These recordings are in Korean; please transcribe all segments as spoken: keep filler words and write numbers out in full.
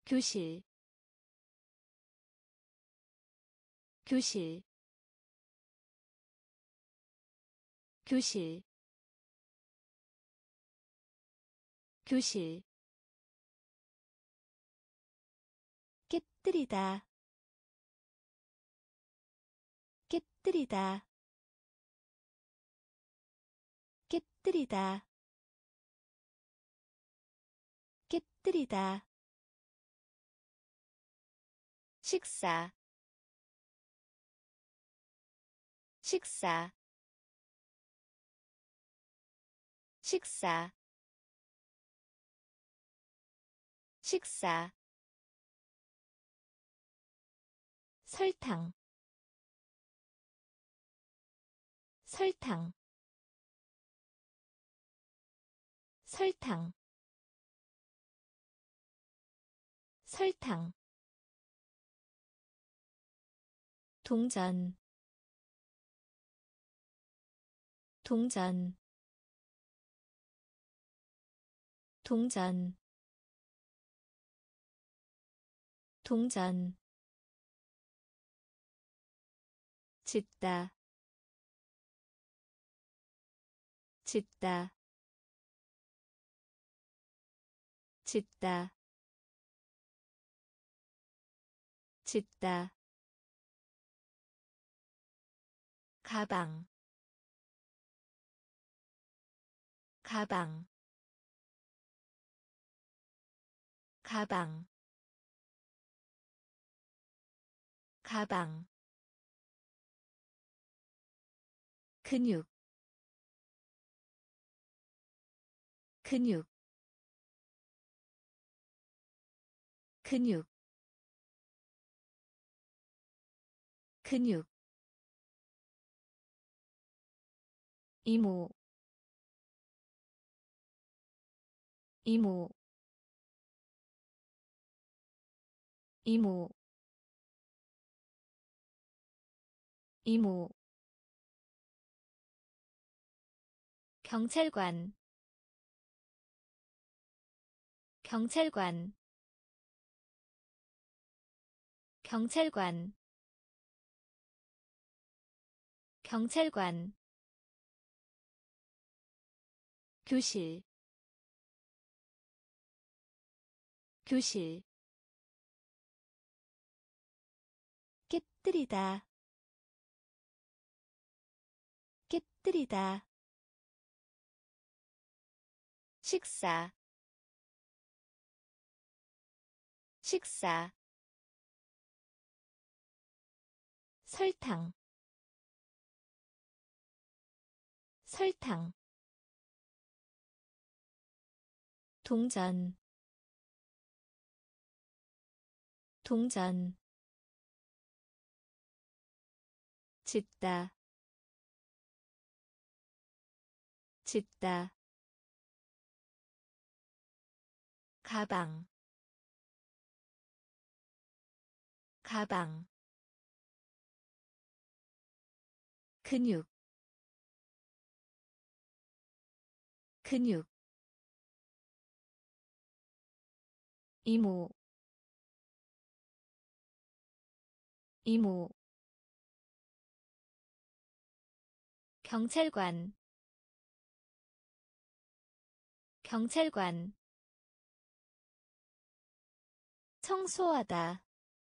교실 교실 교실 교실 깨뜨리다 깨뜨리다 깨뜨리다 깨뜨리다 식사 식사 식사 식사 설탕 설탕 설탕 설탕 동전 동전 동전 동전 짓다 짓다 짓다 짓다 가방 가방 가방 가방 근육 근육 근육 근육 이모 이모 이모 이모 경찰관 경찰관 경찰관 경찰관 교실 교실 깨뜨리다 깨뜨리다 식사 식사 설탕 설탕 동전 동전 짓다 짓다 가방 가방 근육 근육 이모 이모 경찰관 경찰관 청소하다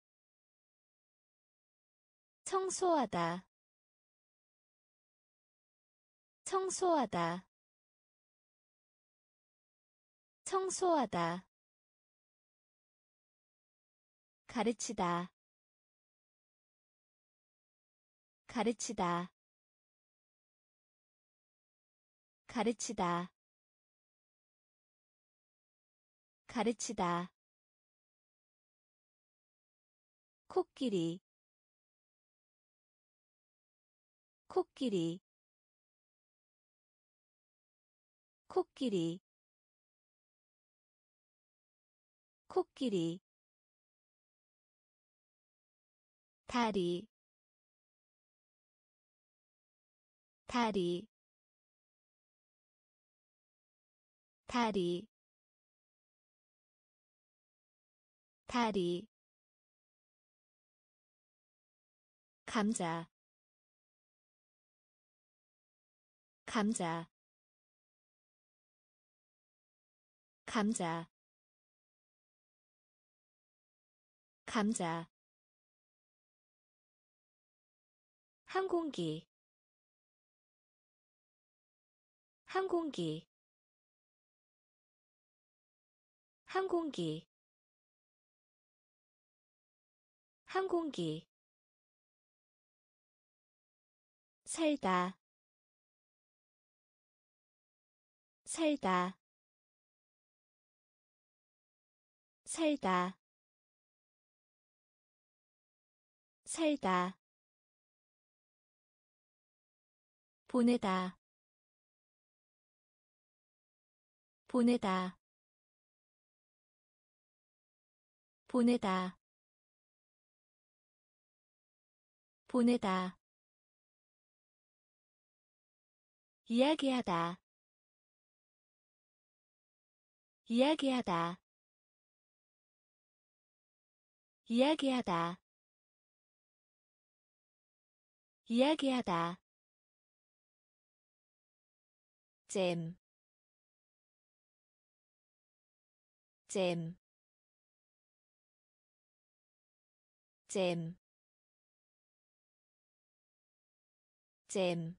청소하다 청소하다 청소하다 가르치다 가르치다 가르치다 가르치다 코끼리 코끼리 코끼리 코끼리 다리 다리 다리 다리 감자 감자 감자 감자 항공기 항공기 항공기 항공기 살다 살다 살다 살다 보내다 보내다 보내다 보내다 이야기하다 이야기하다 이야기하다 이야기하다 잼, 잼, 잼, 잼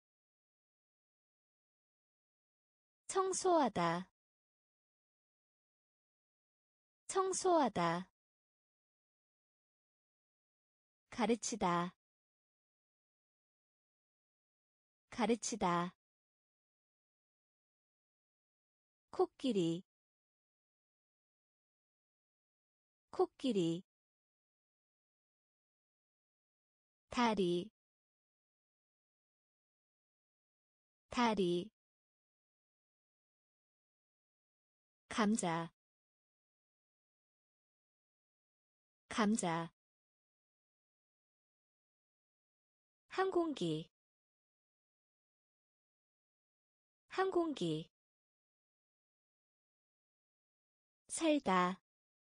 청소하다 청소하다 가르치다 가르치다 코끼리 코끼리 다리 다리 감자 감자 항공기 항공기 살다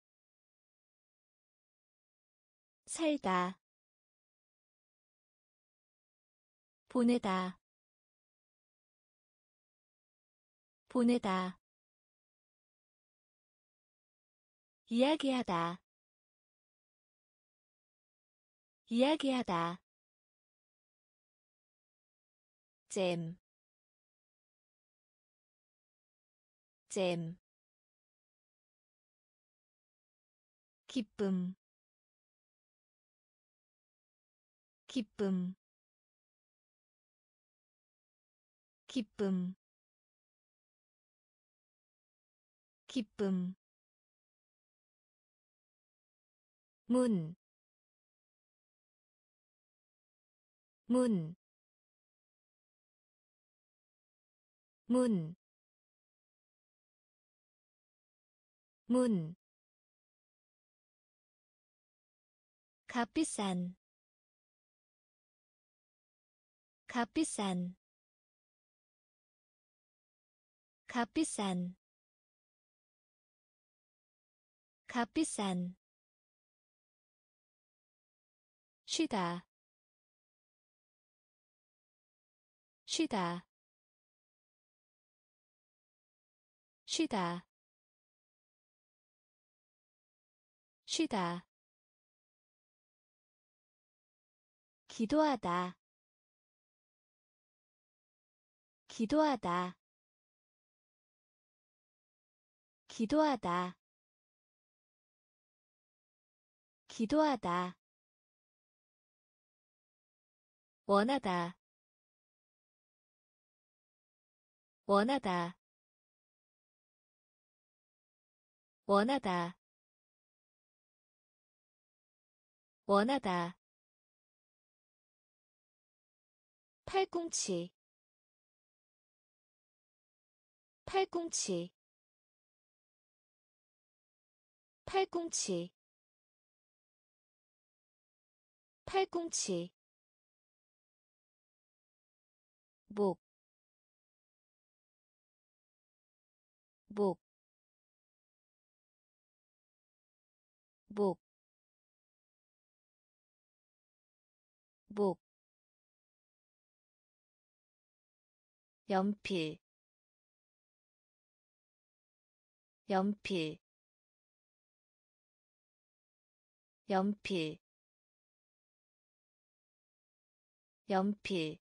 살다 보내다 보내다 이야기하다 이야기하다 잼, 잼 기쁨 기쁨 기쁨 기쁨 문, 문, 문, 문 값비싼 값비싼 값비싼 값비싼 쉬다 쉬다 쉬다 쉬다 기도하다 기도하다 기도하다 기도하다 원하다 원하다 원하다 원하다 팔꿈치 팔꿈치 팔꿈치 팔꿈치 목, 목, 목, 목, 연필, 연필, 연필, 연필,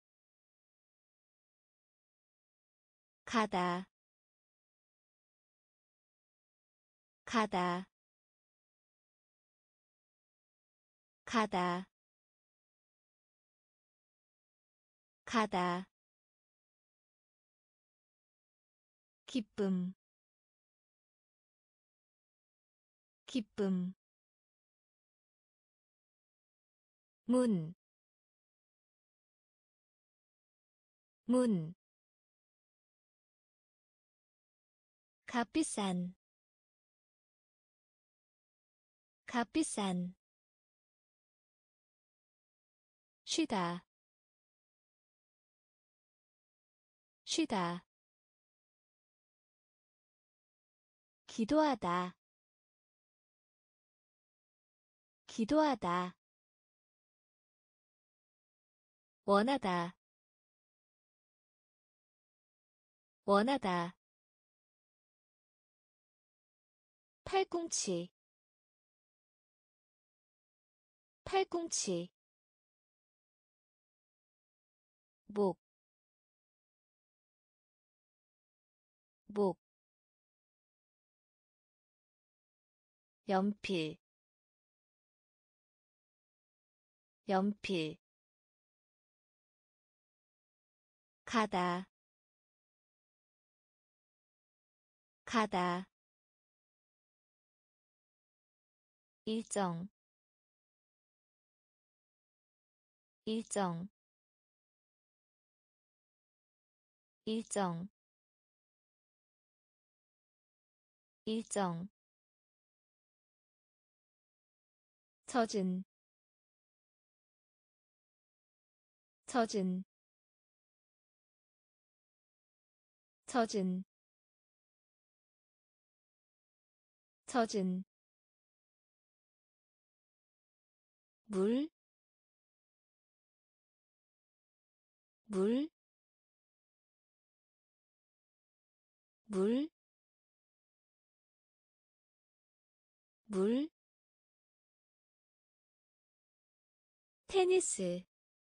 가다, 가다, 가다, 가다, 기쁨, 기쁨, 문, 문, 값비싼, 값비싼, 쉬다, 쉬다, 기도하다, 기도하다, 원하다, 원하다, 팔꿈치, 팔꿈치, 목, 목, 연필, 연필, 가다, 가다, 일정, 일정, 일정, 일정, 젖은, 젖은, 젖은, 젖은, 물, 물, 물, 물, 테니스,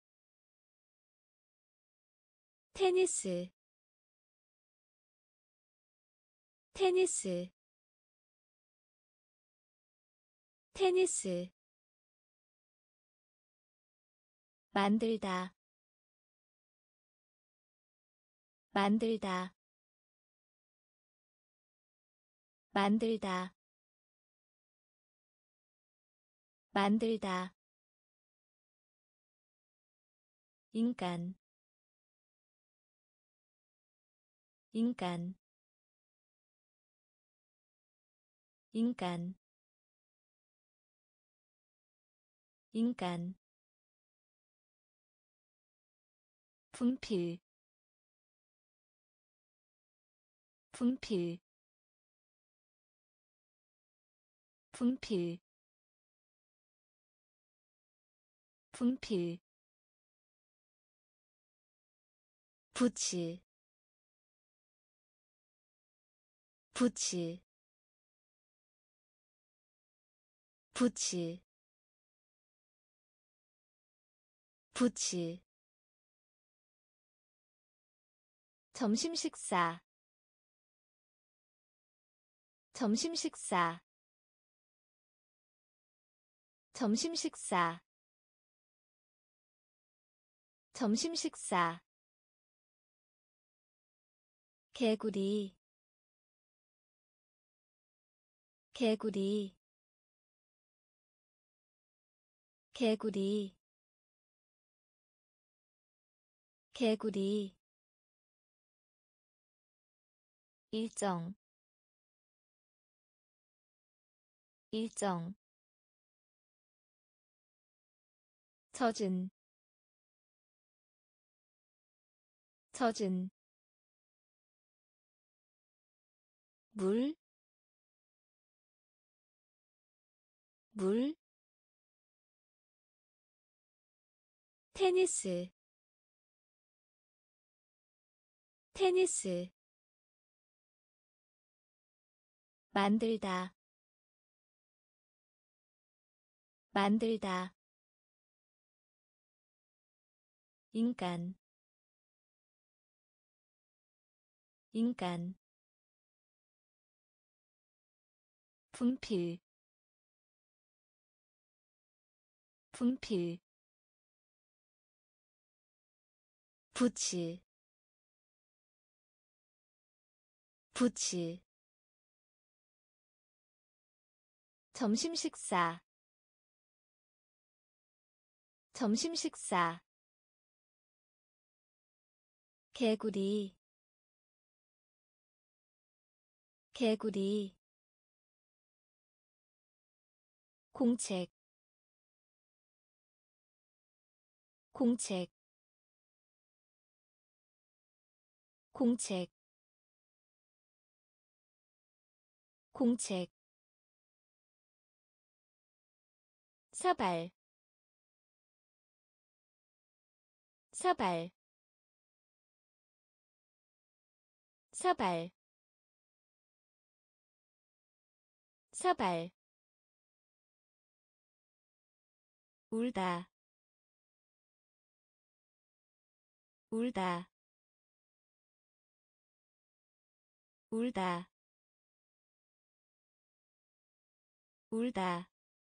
테니스, 테니스, 테니스, 만들다, 만들다, 만들다, 만들다, 인간, 인간, 인간, 인간, 분필, 분필, 분필, 분필, 붙일, 붙일, 붙일, 붙일, 점심 식사, 점심 식사, 점심 식사, 점심 식사, 개구리, 개구리, 개구리, 개구리, 일정, 일정, 젖은, 젖은, 물, 물 테니스 테니스 만들다 만들다 인간 인간 분필 분필 붙일 붙일 점심 식사 점심 식사 개구리 개구리 공책 공책 공책 공책 사발 사발 사발 사발 울다 울다 울다 울다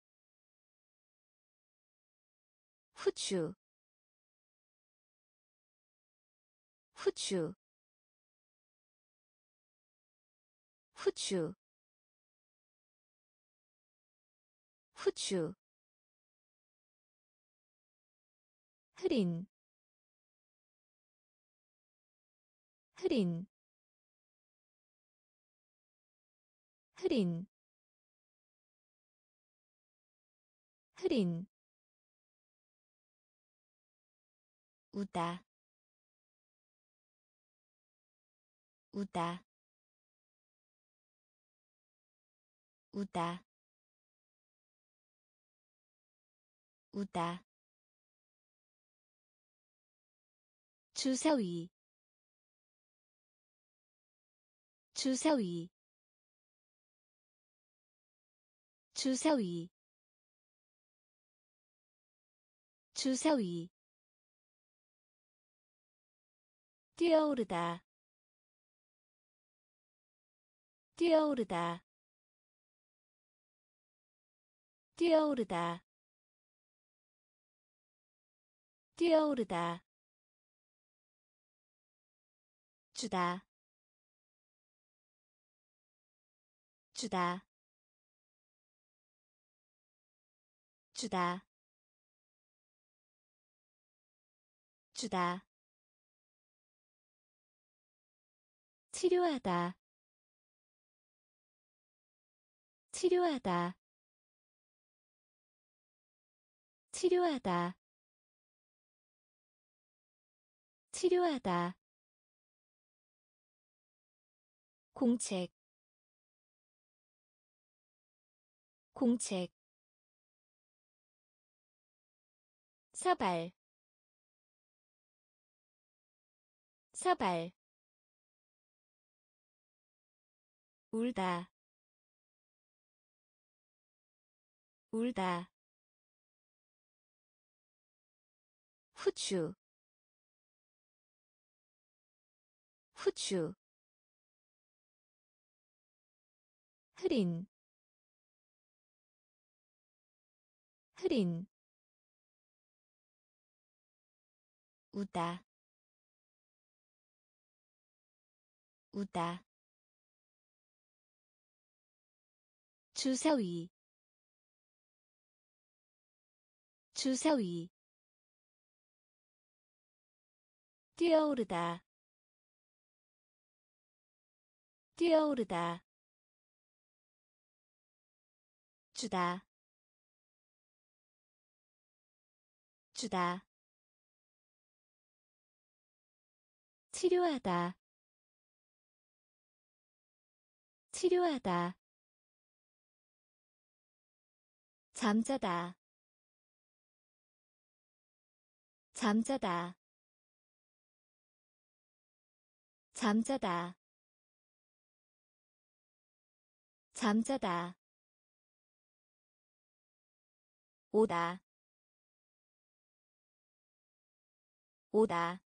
후추 후추 후추 후추 흐린 흐린 흐린 흐린 우다 우다 우다 우다 주사위 주사위 주사위 주사위 뛰어오르다 뛰어오르다 뛰어오르다 뛰어오르다 주다 주다 주다 주다 치료하다 치료하다 치료하다 치료하다 공책 공책 사발 사발 울다 울다 후추 후추 흐린 흐린 우다 우다 주사위 주사위 뛰어오르다 뛰어오르다 주다 주다 치료하다 치료하다 잠자다 잠자다 잠자다 잠자다 오다 오다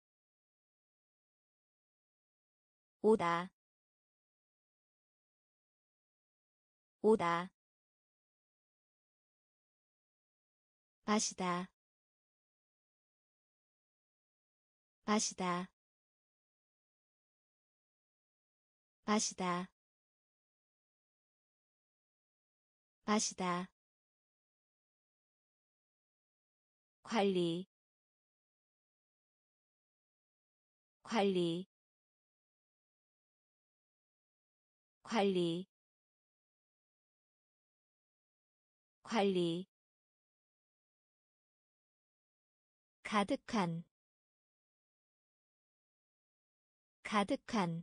오다 오다 마시다 마시다 마시다 마시다 관리 관리 관리 관리 가득한 가득한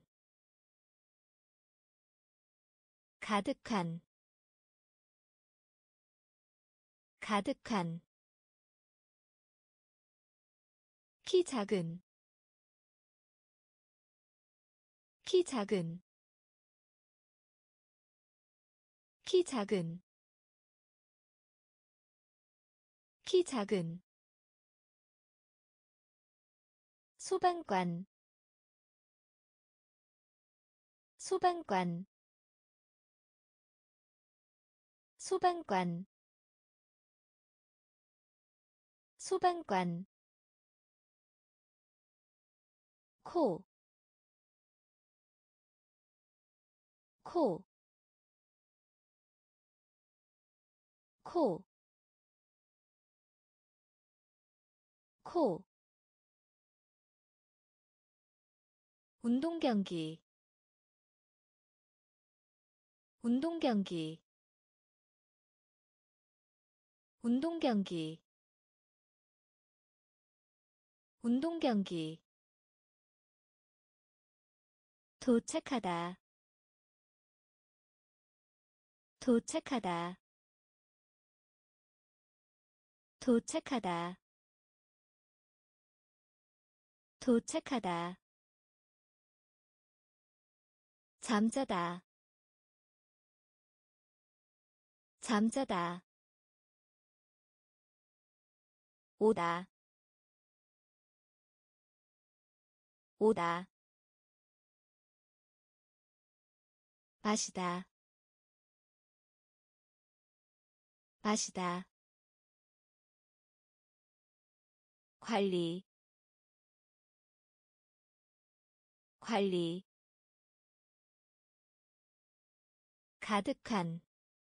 가득한 가득한 키 작은 키 작은 키 작은 키 작은 소방관 소방관 소방관 소방관 코, 코, 코, 코 운동경기 운동경기 운동경기 운동경기 도착하다 도착하다 도착하다 도착하다 잠자다 잠자다 오다 오다 마시다 마시다 관리 관리 가득한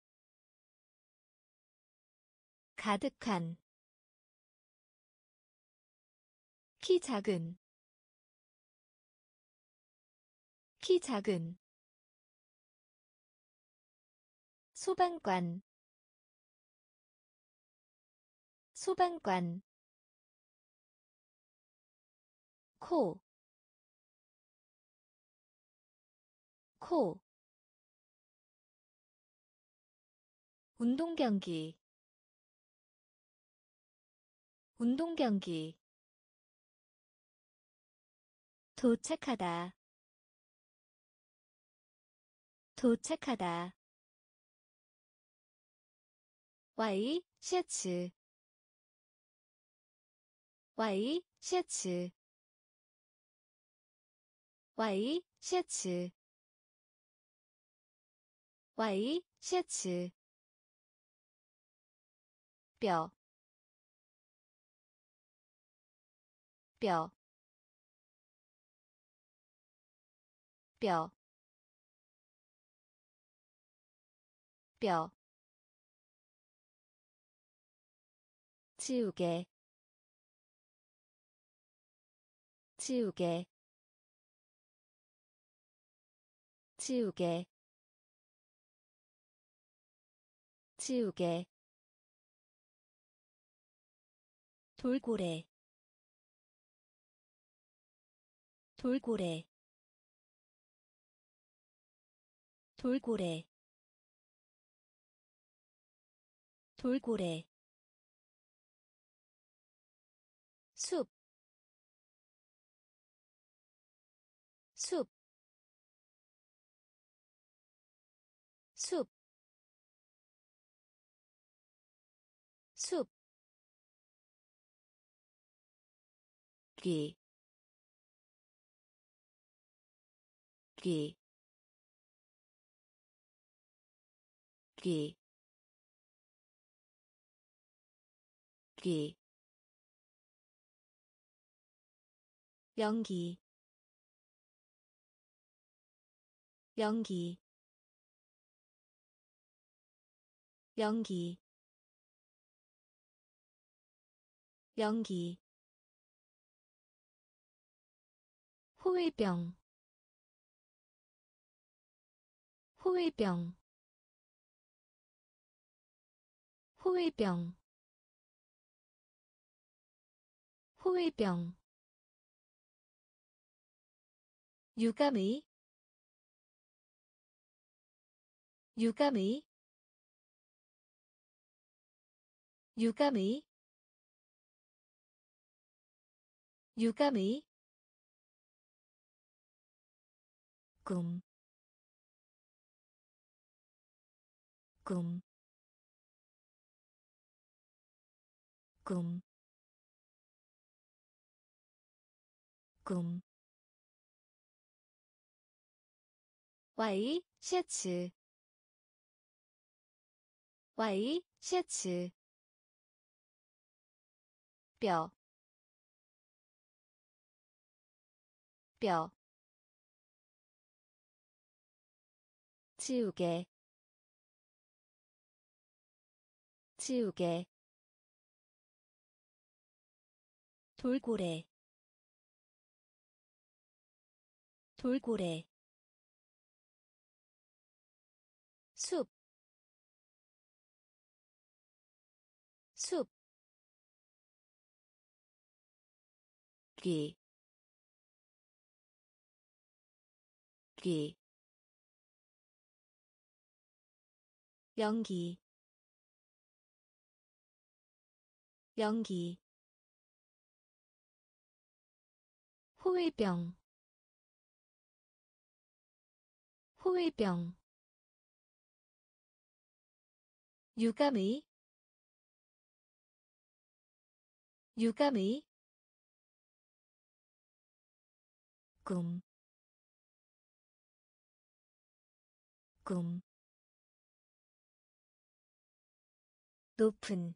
가득한 키 작은 키 작은 소방관 소방관 코, 코 운동경기 운동경기 도착하다 도착하다 와이 셔츠 와이 셔츠 와이 셔츠 와이 셔츠 뼈, 뼈, 뼈, 뼈 지우개 지우개 지우개 지우개 돌고래 돌고래 돌고래 돌고래 숲, 숲, 숲, 숲, 귀, 귀, 귀, 귀, 연기, 연기, 연기, 연기, 호위병, 호위병, 호위병, 호위병, 유감의, 유감의, 유감의, 유감의, 꿈, 꿈, 꿈, 꿈, 와이, 셔츠, 와이, 셔츠, 뼈, 뼈, 지우개, 지우개, 돌고래, 돌고래, 숲, 숲, 귀, 귀, 연기, 연기, 호위병, 호위병, 유감의, 유감의, 꿈, 꿈, 높은,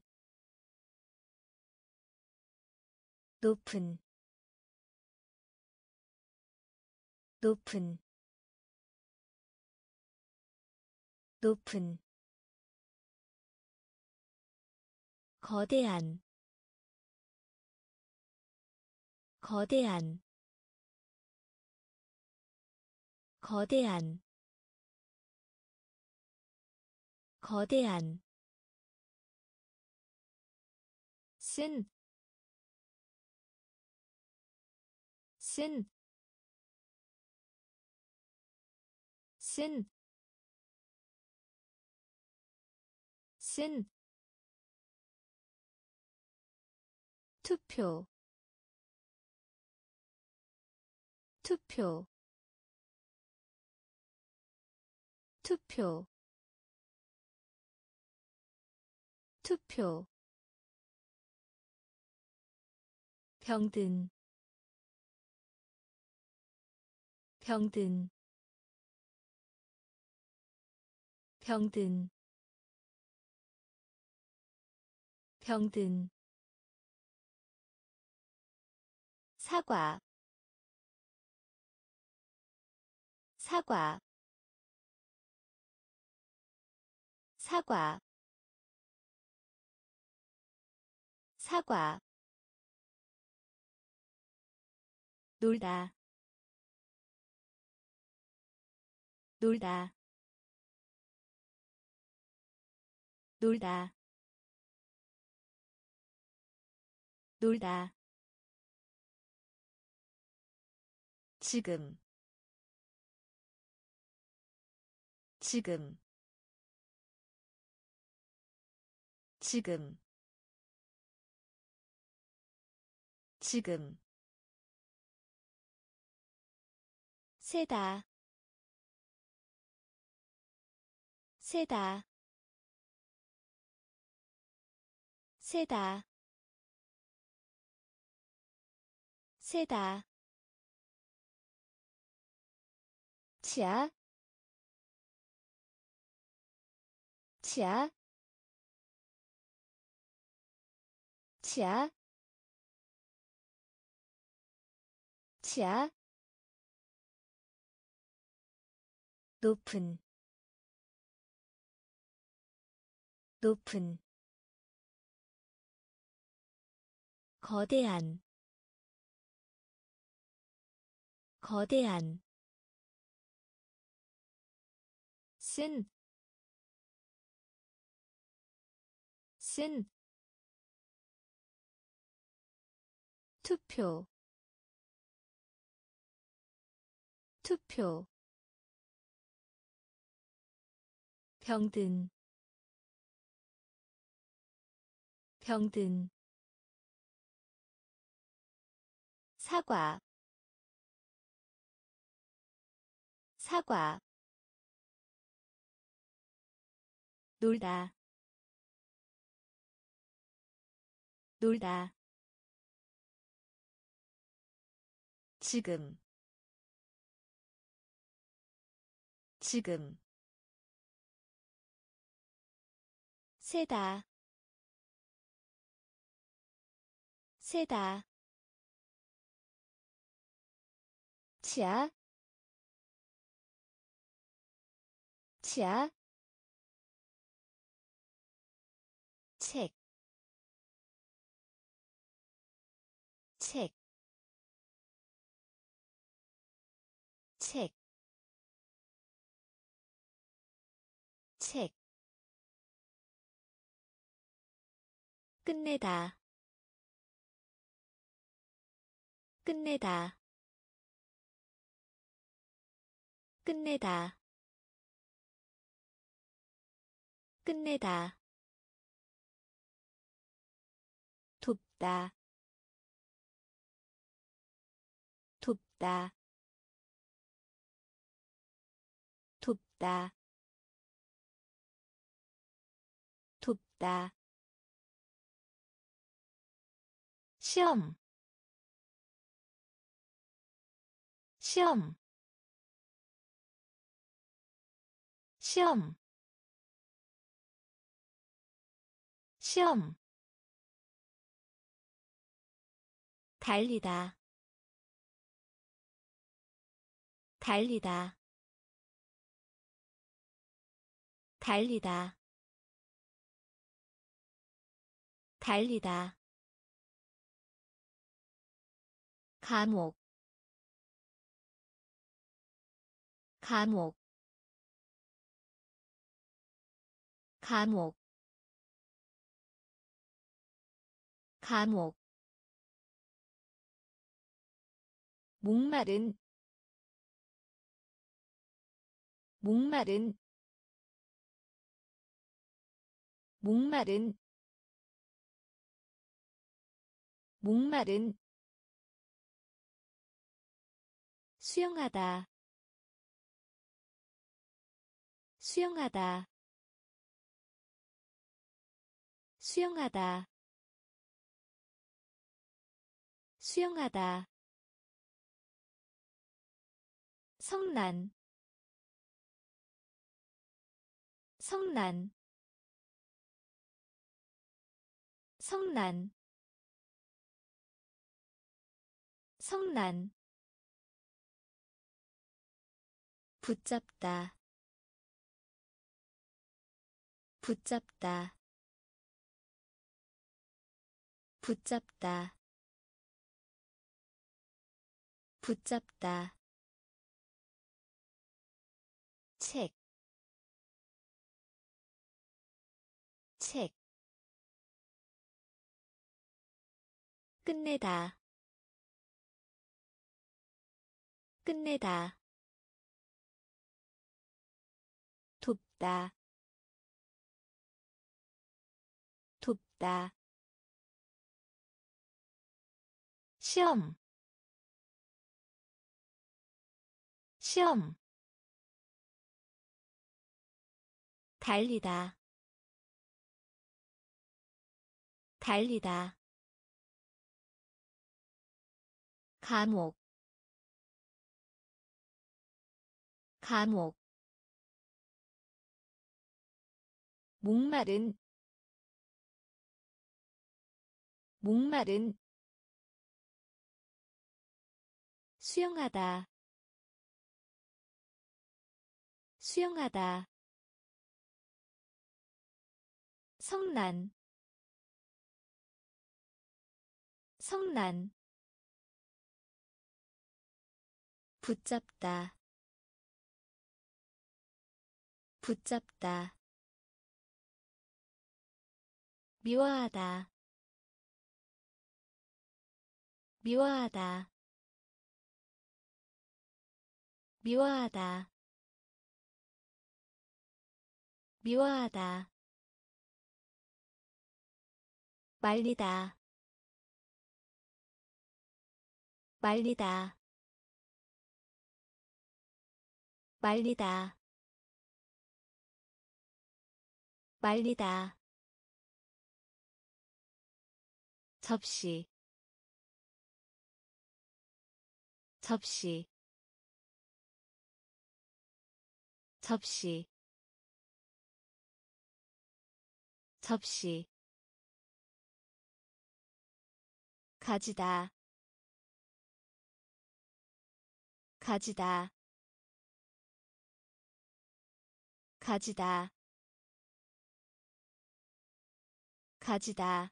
높은, 높은, 높은, 거대한, 거대한, 거대한, 거대한, 쓴, 쓴, 쓴, 쓴, 투표, 투표, 투표, 투표, 병든, 병든, 병든, 병든, 사과, 사과, 사과, 사과, 놀다, 놀다, 놀다, 놀다, 지금, 지금, 지금 지금 세다 세다 세다 세다 치아 치아 치아 치아 높은 높은 거대한 거대한 쓴, 쓴 투표 투표 병든 병든 사과 사과 놀다 놀다 지금 지금 세다 세다 치아 치아 책, 책, 책, 책. 끝내다, 끝내다, 끝내다, 끝내다. 돕다, 돕다, 돕다, 돕다. 시험, 시험, 시험, 시험. 달리다, 달리다, 달리다, 달리다. 감옥, 감옥, 감옥, 감옥. 목마른, 목마른, 목마른, 목마른. 수영하다, 수영하다, 수영하다, 수영하다. 성난, 성난, 성난, 성난. 붙잡다, 붙잡다, 붙잡다, 붙잡다. 책, 책. 끝내다, 끝내다. 돕다, 돕다, 시험, 시험, 달리다, 달리다, 감옥, 감옥, 목마른, 목마른, 수영하다, 수영하다, 성난, 성난, 붙잡다, 붙잡다, 미워하다, 미워하다, 미워하다, 미워하다, 말리다, 말리다, 말리다, 말리다, 접시, 접시, 접시, 접시, 가지다, 가지다, 가지다, 가지다,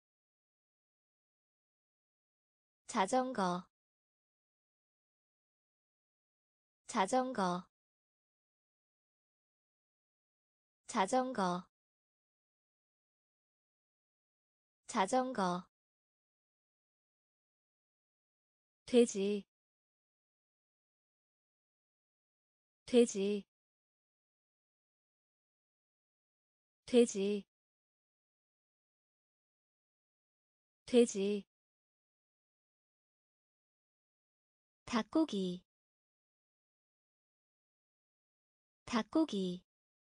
자전거, 자전거, 자전거, 자전거, 돼지, 돼지, 돼지, 돼지, 닭고기, 닭고기,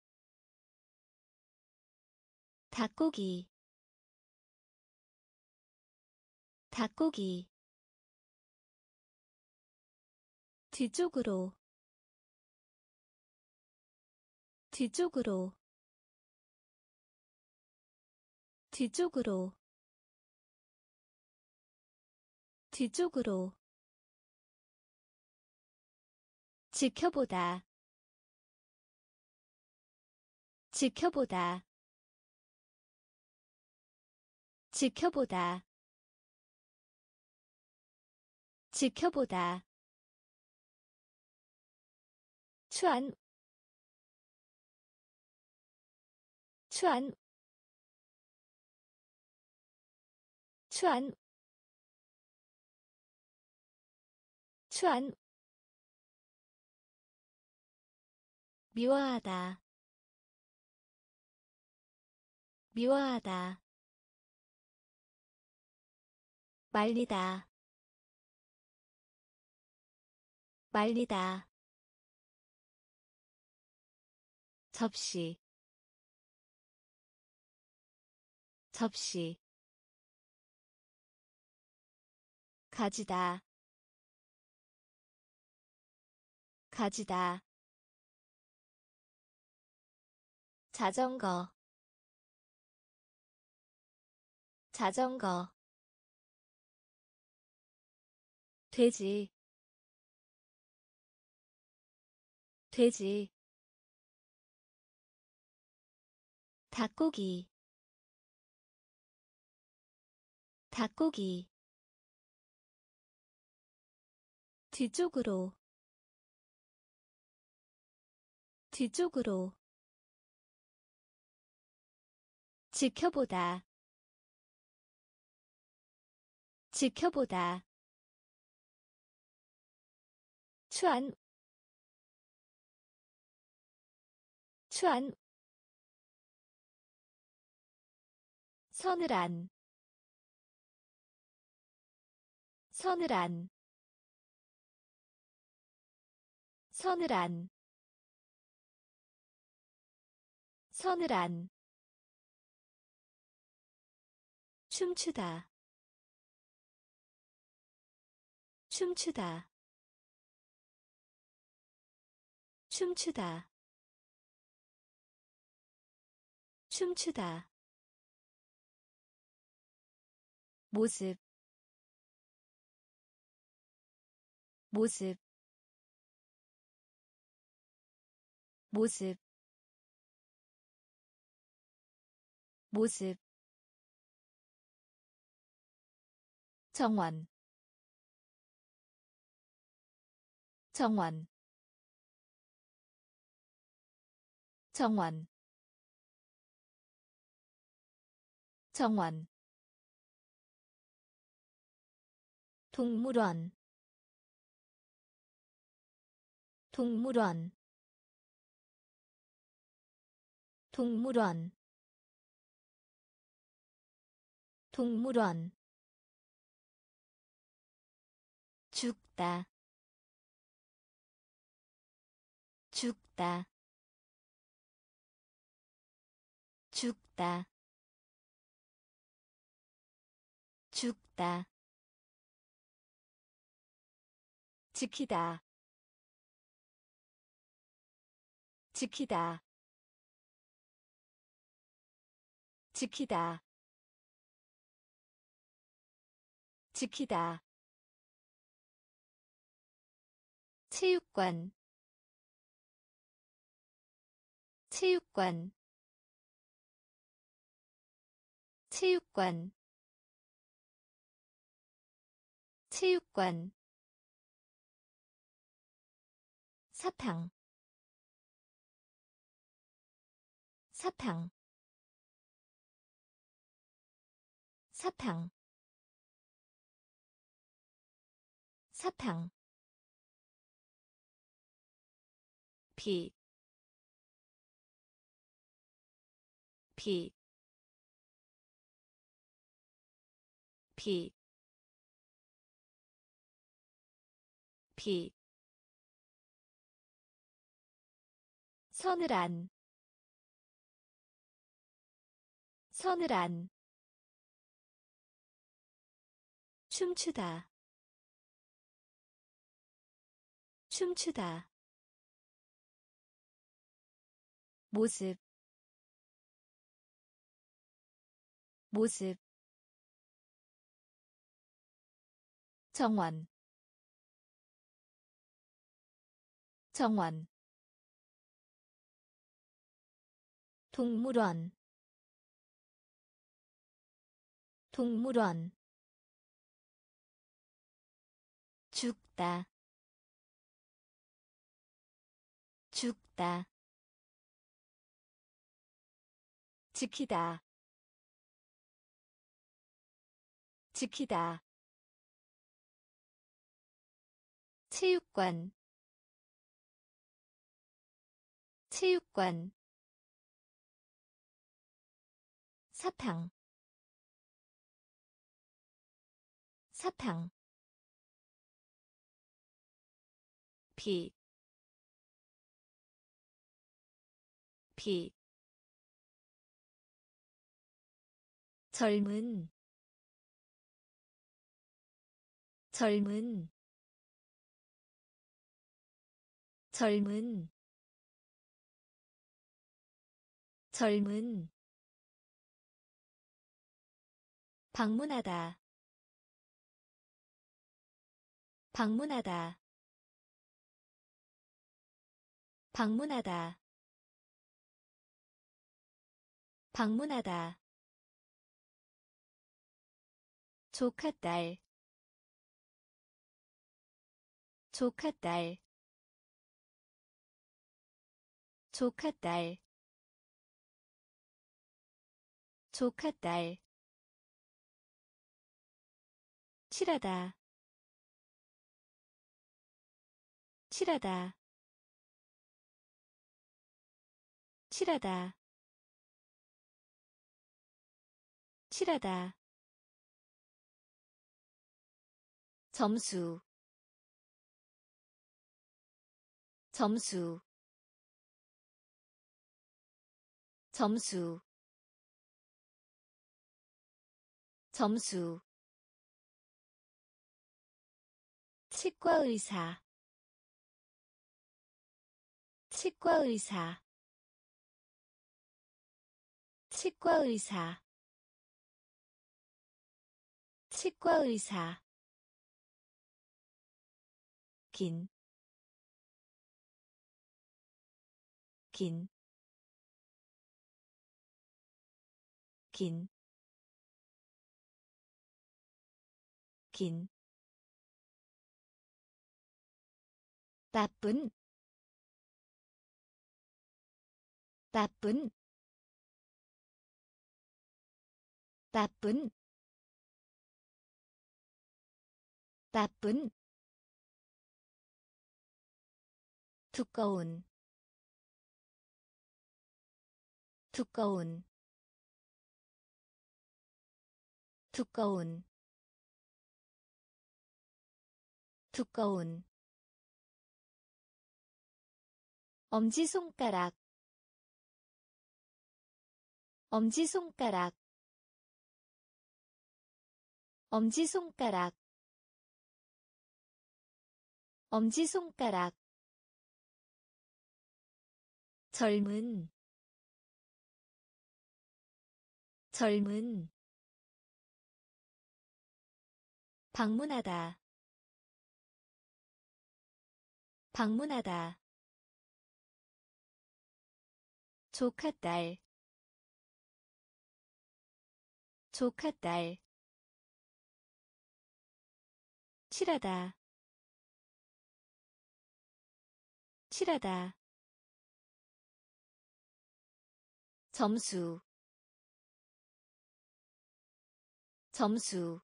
닭고기, 닭고기, 뒤쪽으로, 뒤쪽으로, 뒤쪽으로, 뒤쪽으로, 지켜보다, 지켜보다, 지켜보다, 지켜보다, 추안, 추안, 추안, 추안, 미워하다, 미워하다, 말리다, 말리다, 접시, 접시, 가지다, 가지다, 자전거, 자전거, 돼지, 돼지, 닭고기, 닭고기, 뒤쪽으로, 뒤쪽으로, 지켜보다, 지켜보다, 추안, 추안, 서늘한 서늘한 서늘한 서늘한 춤추다 춤추다 춤추다 춤추다 모습 모습 모습 모습 정원 정원 정원 정원 동물원 동물원 동물원 동물원 죽다 죽다 죽다 죽다 지키다 지키다 지키다 지키다 체육관 체육관 체육관 체육관 사탕 사탕 사탕 사탕 비, 비, 비, 비. 서늘한 서늘한 춤추다 춤추다 모습 모습 정원 정원 동물원 동물원 죽다 죽다 지키다 지키다 체육관 체육관 사탕 사탕 비, 비 젊은 젊은 젊은 젊은 방문하다 방문하다 방문하다 방문하다 조카딸 조카딸 조카딸 조카딸 칠하다 칠하다 칠하다 칠하다 점수 점수 점수 점수 치과의사 치과의사 치과의사 치과의사 긴, 긴, 긴, 긴, 나쁜, 나쁜, 나쁜, 나쁜, 두꺼운, 두꺼운, 두꺼운, 두꺼운, 엄지손가락, 엄지손가락, 엄지손가락, 엄지손가락, 젊은, 젊은, 방문하다, 방문하다, 조카딸, 조카딸, 칠하다, 칠하다, 점수, 점수,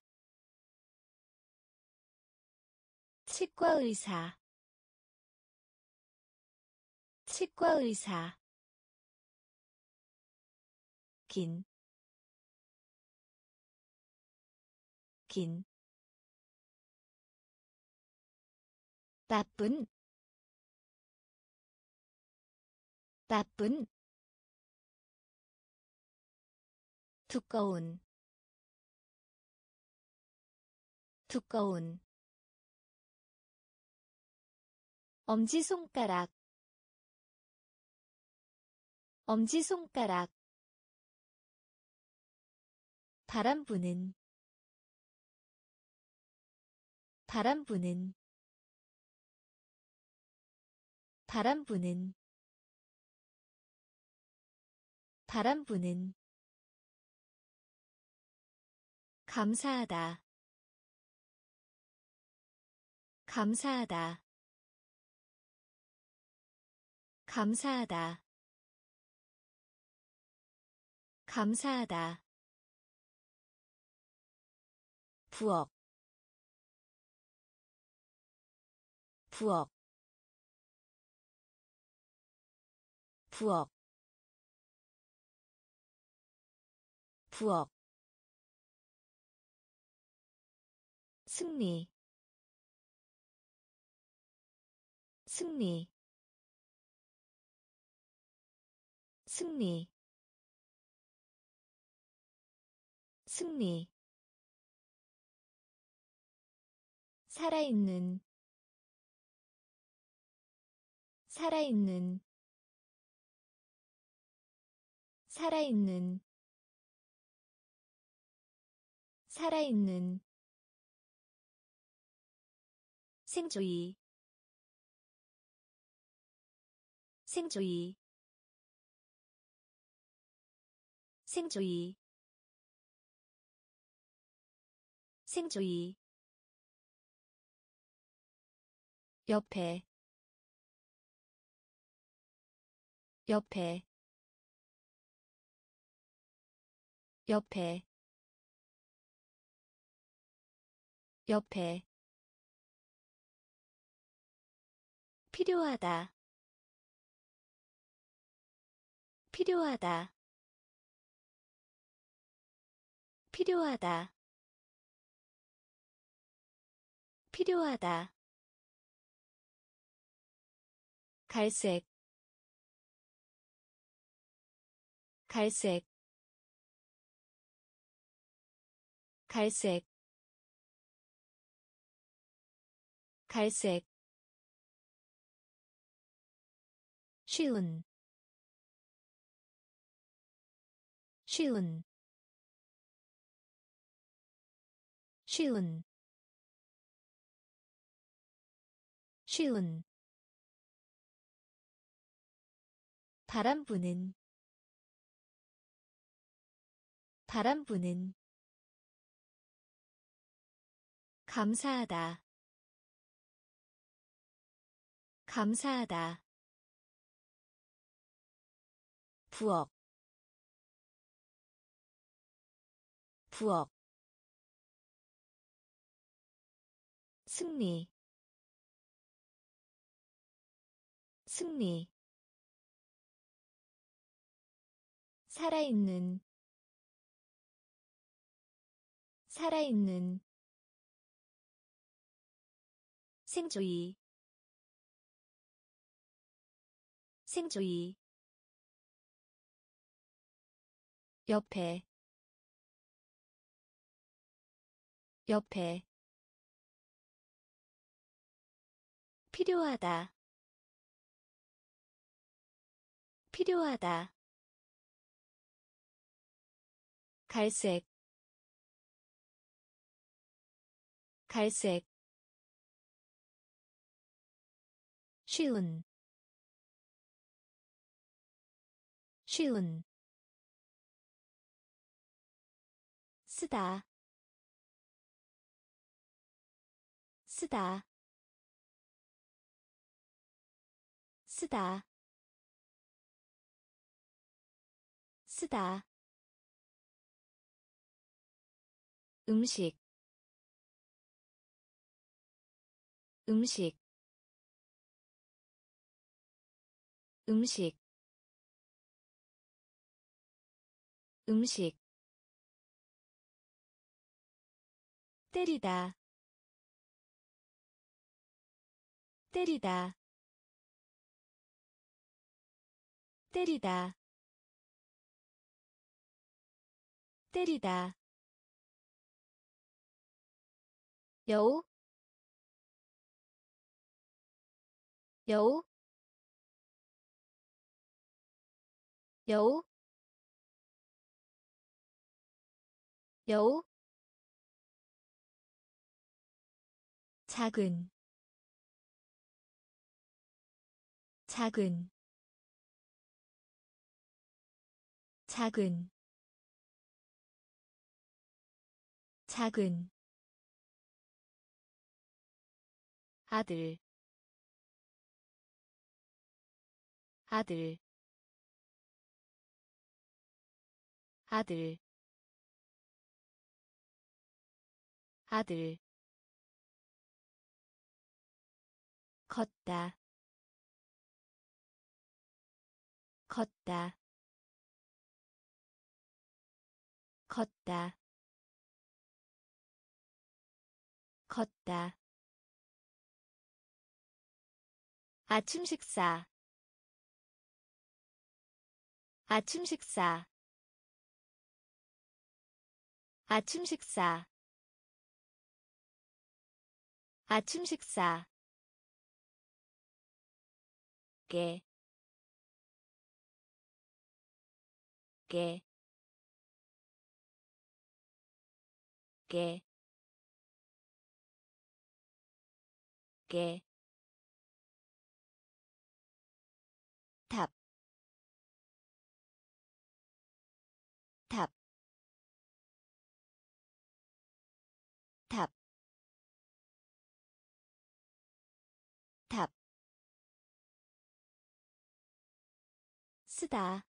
치과의사, 치과의사, 긴, 긴, 나쁜, 나쁜, 두꺼운, 두꺼운, 엄지손가락, 엄지손가락, 바람 부는, 바람 부는, 바람 부는, 바람 부는, 감사하다, 감사하다, 감사하다, 감사하다, 부엌, 부엌, 부엌, 부엌, 승리, 승리, 승리, 승리, 살아있는, 살아있는, 살아있는, 살아있는, 생조이, 생조이, 생조이, 생조이, 옆에, 옆에, 옆에, 옆에, 필요하다, 필요하다, 필요하다 필요하다 갈색 갈색 갈색 갈색 쉬운 쉬운 쉬운 쉬운 바람 부는 바람 부는 감사하다 감사하다 부엌 부엌 승리 승리 살아있는 살아있는 생조이 생조이 옆에 옆에 필요하다 필요하다 갈색 갈색 쉬운 쉬운 쓰다 쓰다 쓰다 쓰다 음식 음식 음식 음식 때리다 때리다 때리다 때리다 여우 여우 여우 여우 작은 작은 작은 작은 아들 아들 아들 아들 걷다 걷다 걷다 걷다 아침 식사 아침 식사 아침 식사 아침 식사 깨, 깨, 깨, 깨, 탑, 탑, 탑, 탑, 쓰다,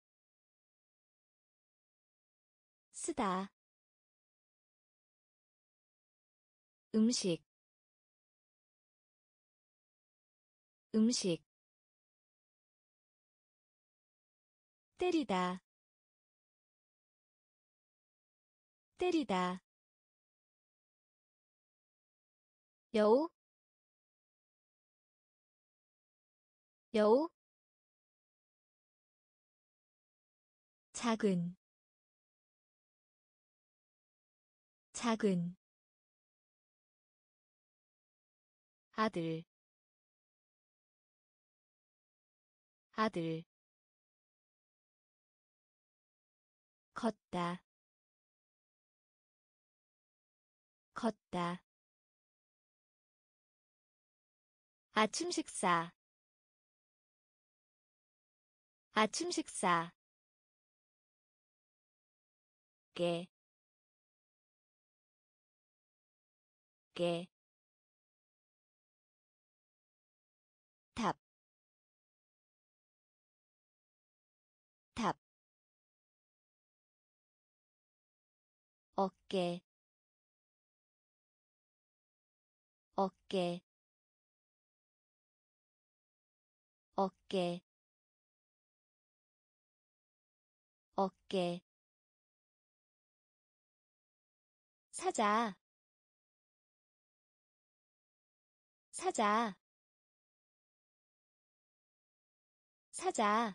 쓰다, 음식, 음식, 때리다, 때리다 여우 여우 작은 작은 아들 아들 걷다 걷다 아침 식사 아침 식사 깨, 깨, 탑, 탑, 어깨, 어깨, 어깨, 어깨, 사자, 사자, 사자,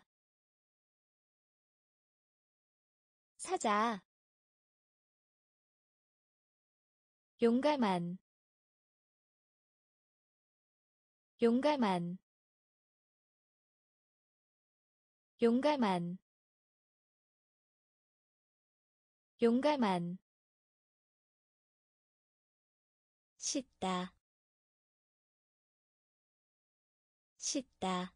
사자, 용감한 용감한 용감한 용감한 씻다, 씻다,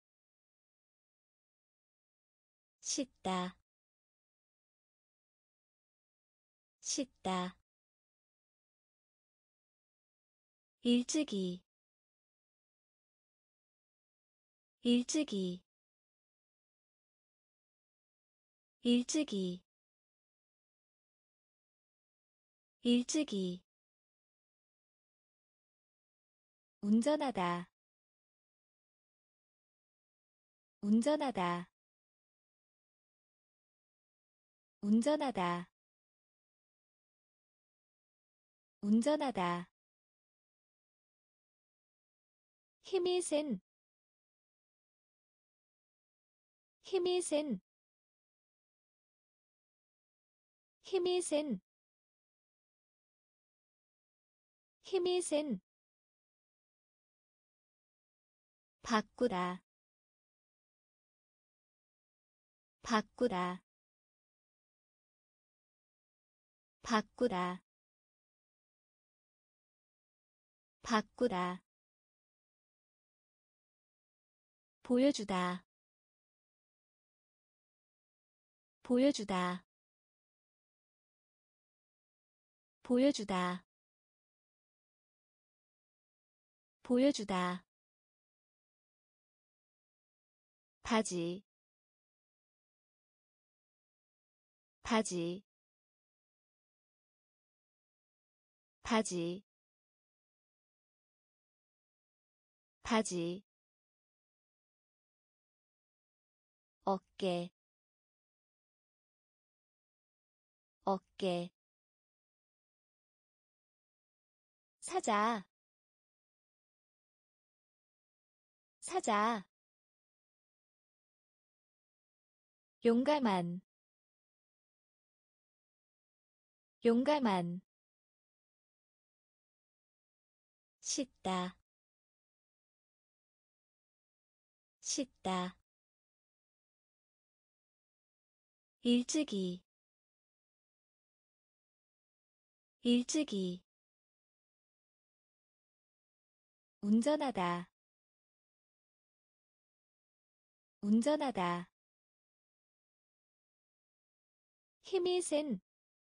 씻다, 씻다, 일찍이, 일찍이, 일찍이, 일찍이, 운전하다, 운전하다, 운전하다, 운전하다, 힘이 센, 힘이 센, 힘이 센, 힘이 센, 바꾸다, 바꾸다, 바꾸다, 바꾸다, 보여주다, 보여주다, 보여주다, 보여주다, 바지, 바지, 바지, 바지, 어깨, 어깨, 사자, 사자, 용감한, 용감한, 씻다, 씻다, 일찍이, 일찍이, 운전하다, 운전하다, 힘이 센,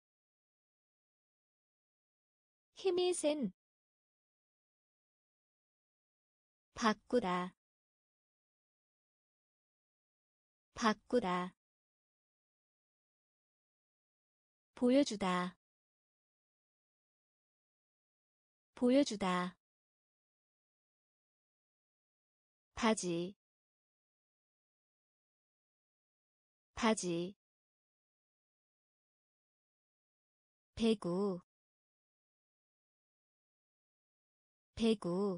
힘이 센, 바꾸다, 바꾸다, 보여주다, 보여주다, 바지, 바지, 배구 배구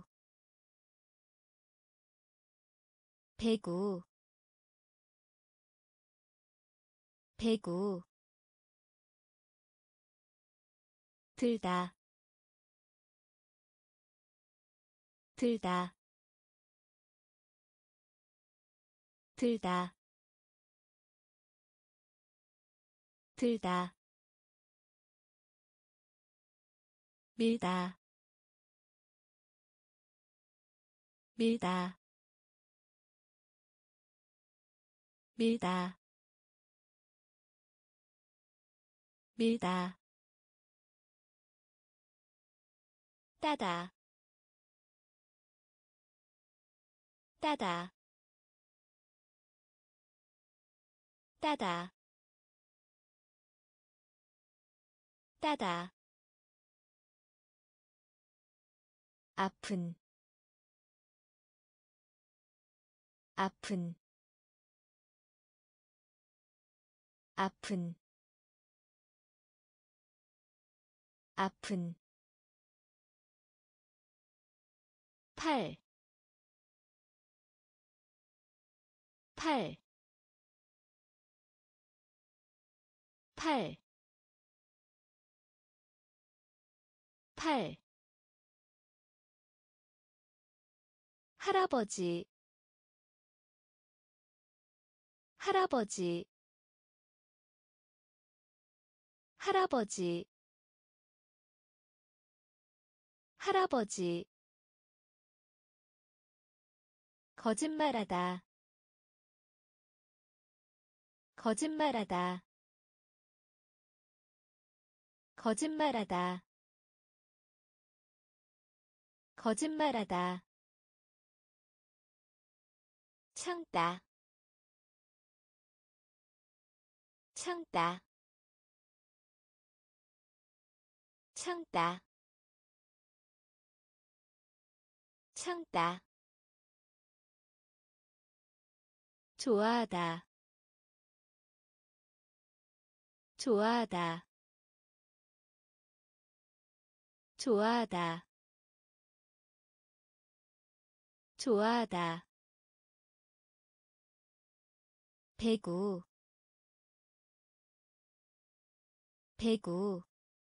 배구 배구 들다 들다 들다 들다 밀다 밀다 밀다 밀다 따다 따다 따다 따다 아픈 아픈 아픈 아픈 팔, 팔, 팔, 팔. 할아버지, 할아버지, 할아버지, 할아버지. 거짓말하다, 거짓말하다, 거짓말하다, 거짓말하다. 참다, 참다, 참다, 참다. 좋아하다, 좋아하다, 좋아하다, 좋아하다. 배구 배구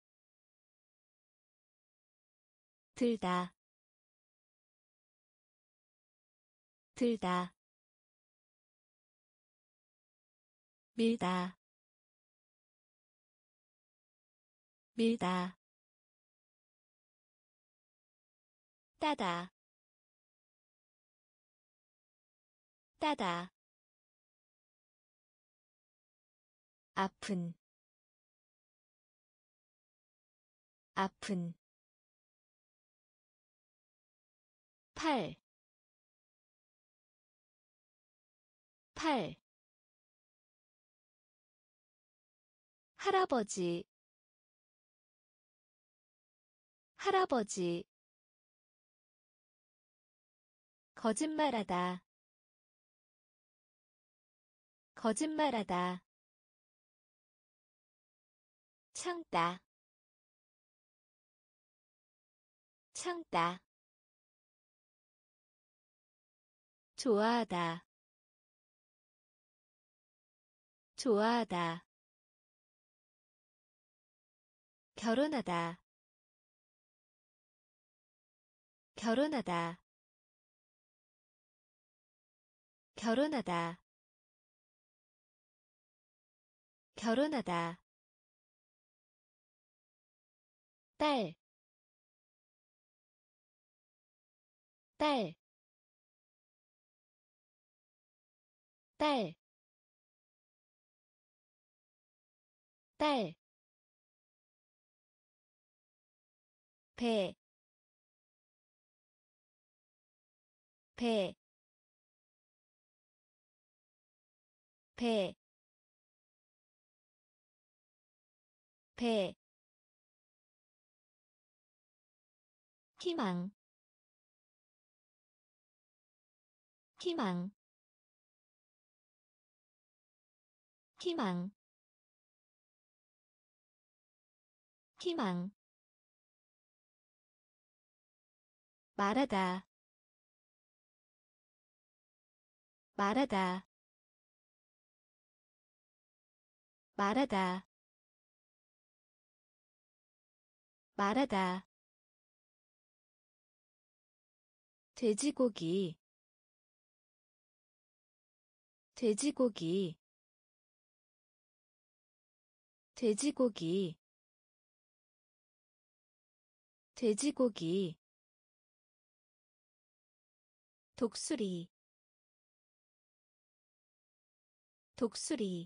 들다 들다 밀다 밀다 따다 따다 아픈 아픈 팔, 팔. 할아버지, 할아버지. 거짓말하다, 거짓말하다. 참다, 참다. 좋아하다, 좋아하다. 결혼하다, 결혼하다, 결혼하다, 결혼하다. 딸, 딸, 딸, 딸. 배, 배, 배, 배. 희망, 희망, 희망, 희망 말하다 말하다 말하다 말하다 돼지고기 돼지고기 돼지고기 돼지고기 독수리 독수리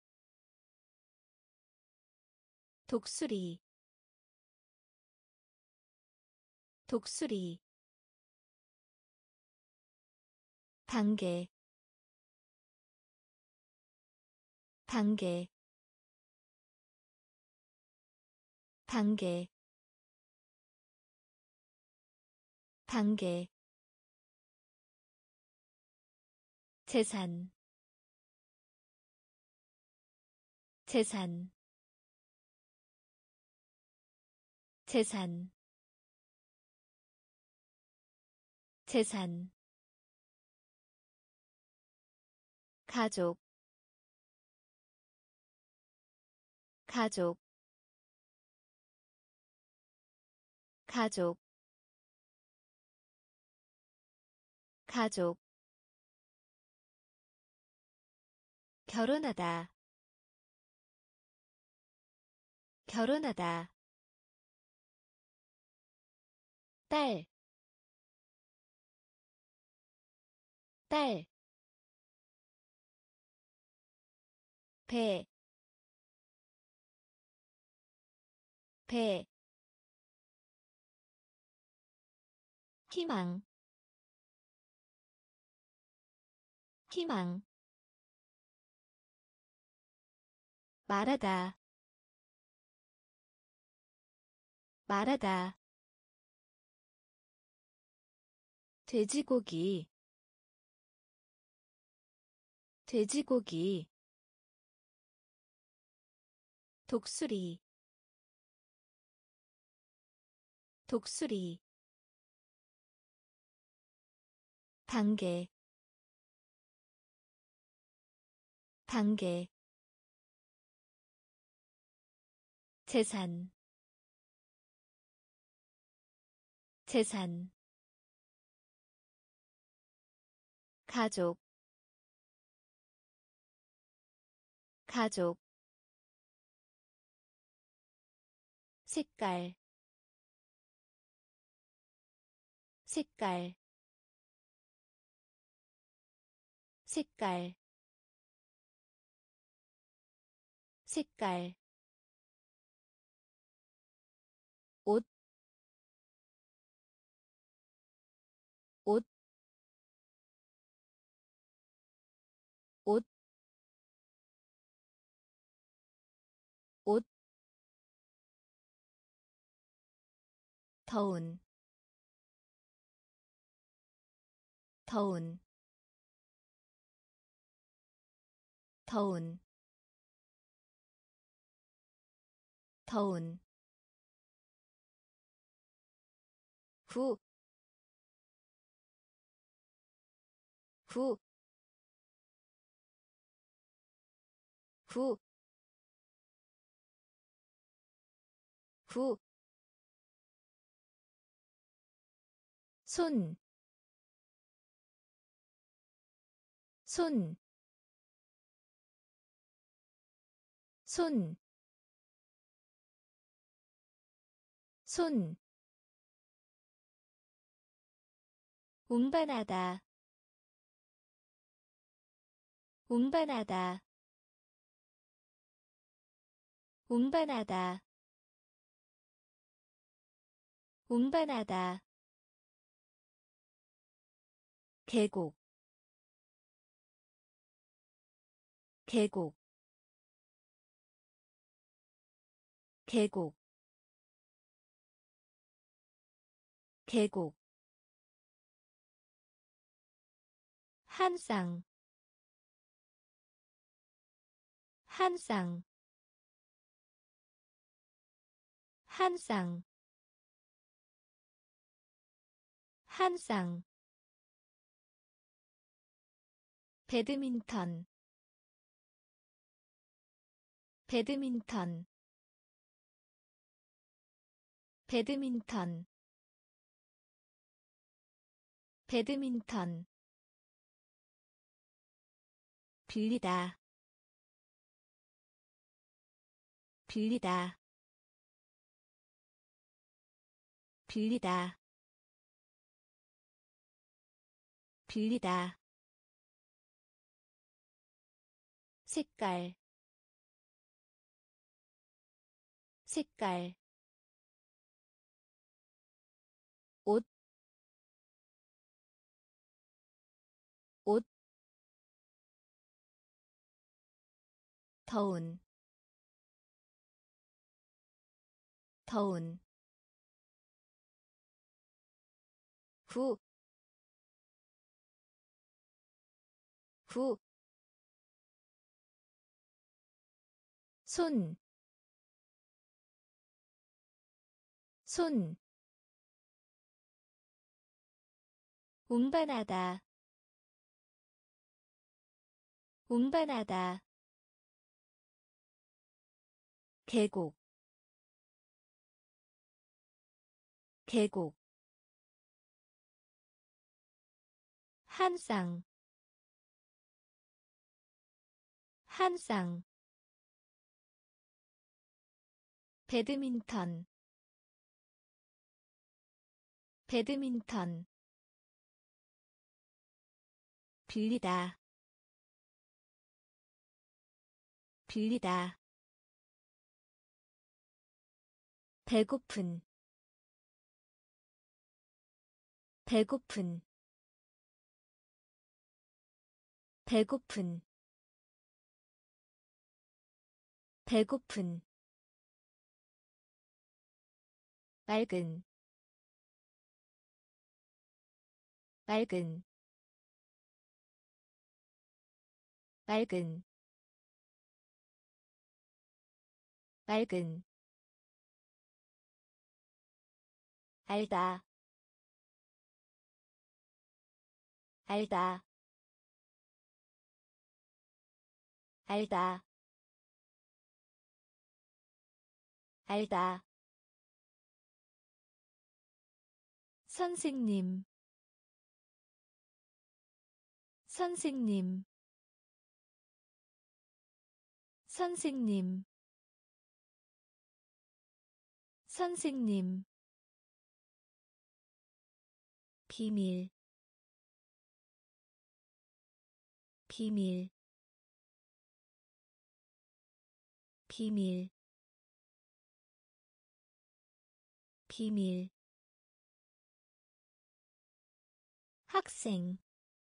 독수리 독수리 단계 단계 단계 단계 재산 재산 재산 재산 가족 가족 가족 가족 결혼하다 결혼하다 딸, 딸, 배, 배, 희망, 희망, 말하다, 말하다, 돼지고기, 돼지고기, 독수리, 독수리, 단계, 단계, 재산, 재산, 가족, 가족, 색깔, 색깔, 색깔, 색깔, 옷, 옷, 옷, 옷, 더운, 더운, 더운, 더운, 후, 후, 후, 후, 손, 손, 손, 손, 운반하다, 운반하다, 운반하다, 운반하다, 계곡, 계곡, 계곡, 계곡, 한 쌍, 한 쌍, 한 쌍, 한 쌍. 배드민턴, 배드민턴, 배드민턴, 배드민턴. 빌리다, 빌리다, 빌리다, 빌리다. 색깔, 색깔. 옷, 옷. 더운, 더운. 구, 구. 손, 손. 운반하다, 운반하다. 계곡, 계곡. 한 쌍, 한 쌍. 배드민턴, 배드민턴. 빌리다, 빌리다. 배고픈, 배고픈, 배고픈, 배고픈. 맑은, 맑은, 맑은, 맑은. 알다, 알다, 알다, 알다. 선생님, 선생님, 선생님, 선생님. 비밀, 비밀, 비밀, 비밀. 학생,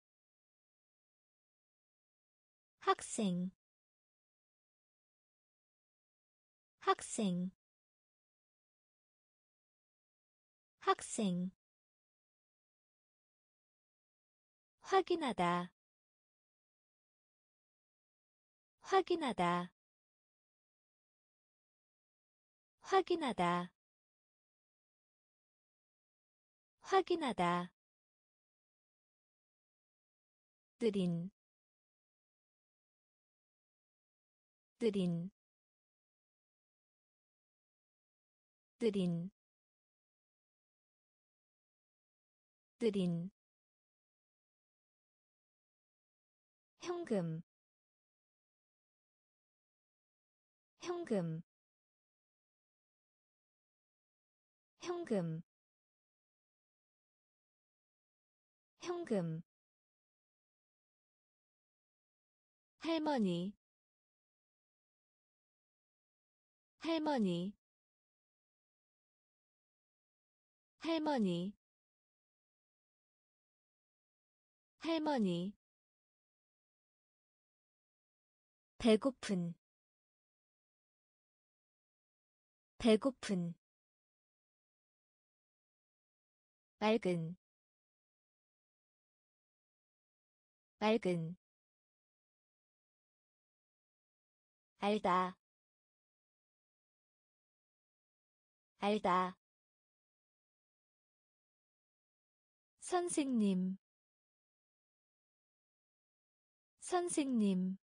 학생, 학생, 학생. 확인하다, 확인하다, 확인하다, 확인하다. 느린, 느린, 느린, 느린. 현금, 현금, 현금, 현금. 할머니, 할머니, 할머니, 할머니. 배고픈, 배고픈. 맑은, 맑은. 알다, 알다 선생님 선생님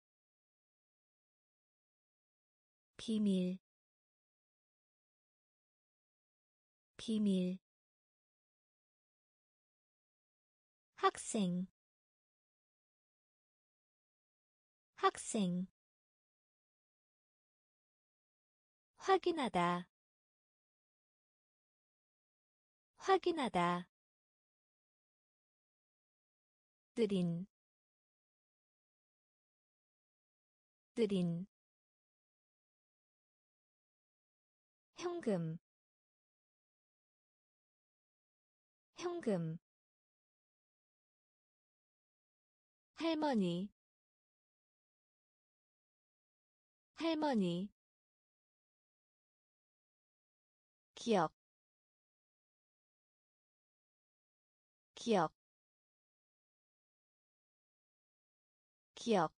비밀 비밀 학생 학생 확인하다 확인하다 느린 느린 현금 현금 할머니 할머니 기억 기억 기억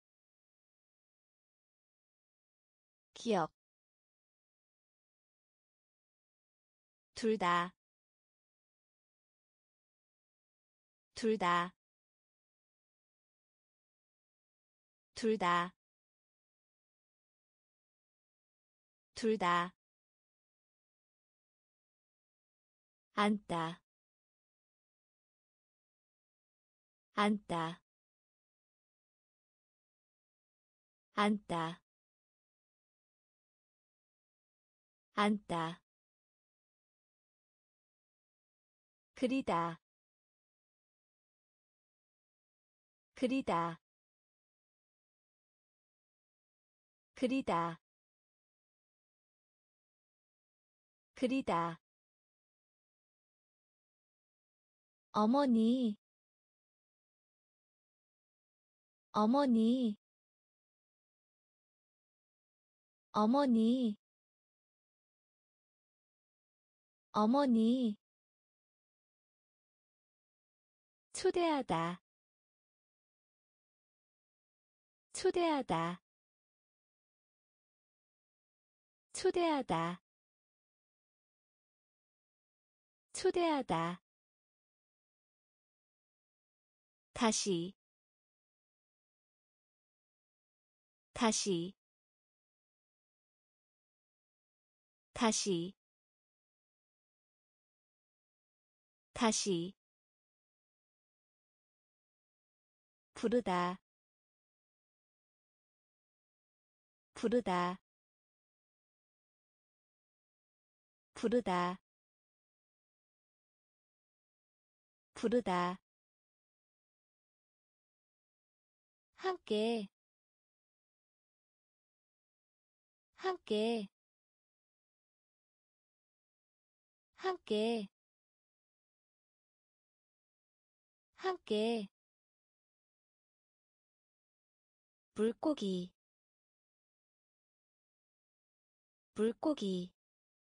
기억 둘 다 둘 다 둘 다 둘 다 앉다 앉다 앉다 앉다 그리다 그리다 그리다 그리다 어머니 어머니 어머니 어머니 초대하다 초대하다 초대하다 초대하다 다시 다시 다시 다시 부르다 부르다 부르다 부르다 함께 함께 함께 함께 물고기 물고기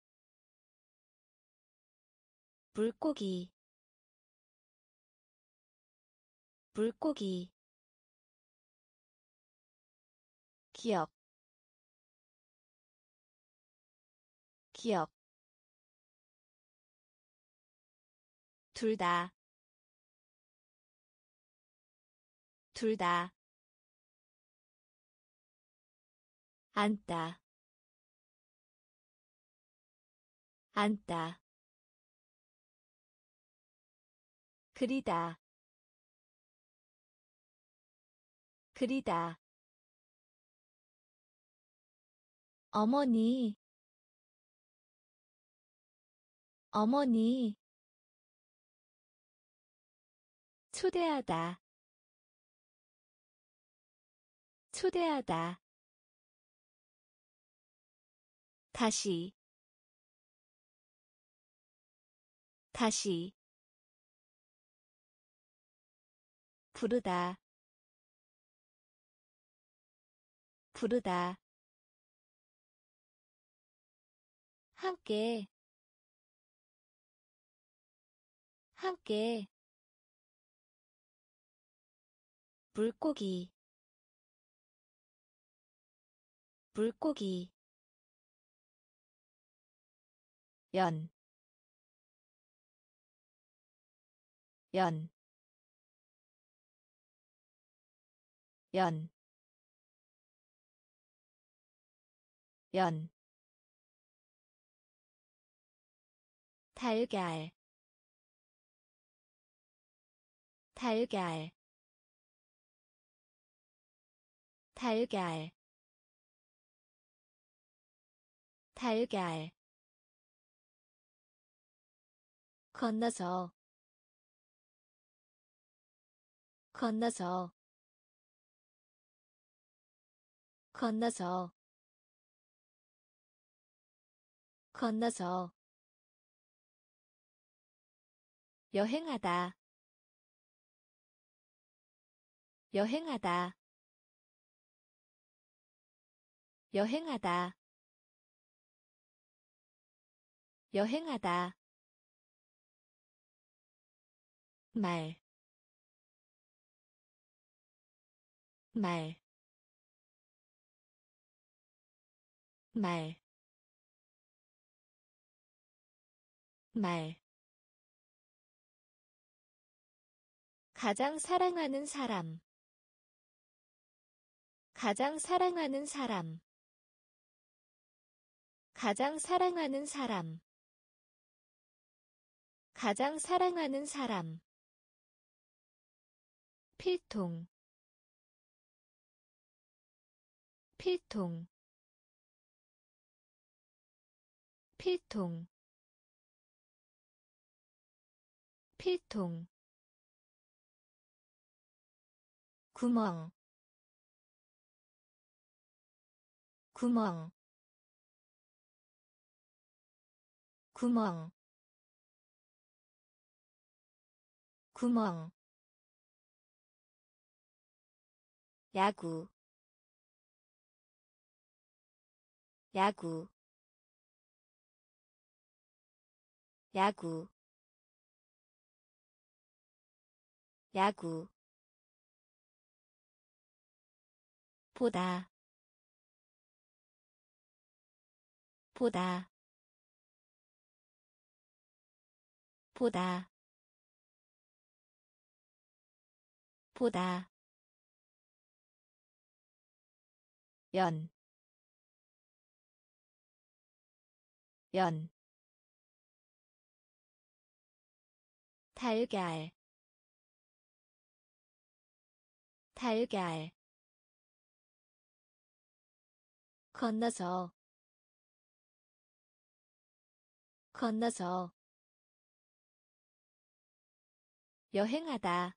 물고기 물고기 기억 기억 둘 다 둘 다 앉다 앉다 그리다 그리다 어머니 어머니 초대하다 초대하다 다시 다시 부르다 부르다 함께 함께 물고기 물고기 연, 연, 연, 연, 달걀, 달걀, 달걀, 달걀, 건너서, 건너서, 건너서, 건너서, 여행하다, 여행하다, 여행하다, 여행하다, 말, 말, 말, 말. 가장 사랑하는 사람, 가장 사랑하는 사람, 가장 사랑하는 사람, 가장 사랑하는 사람. 필통, 필통, 필통, 필통. 구멍, 구멍, 구멍, 구멍. 야구, 야구, 야구, 야구. 보다, 보다, 보다, 보다. 연, 연, 달걀, 달걀. 건너서, 건너서, 여행하다,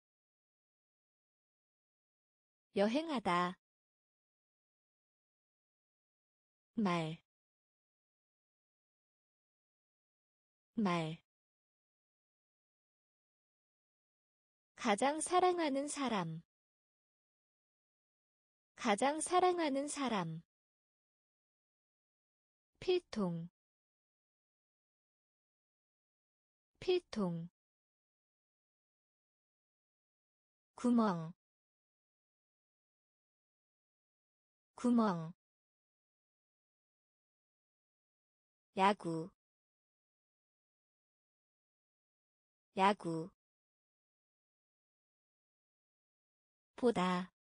여행하다. 말, 말. 가장 사랑하는 사람, 가장 사랑하는 사람. 필통, 필통. 구멍, 구멍. 야구, 야구. 보다,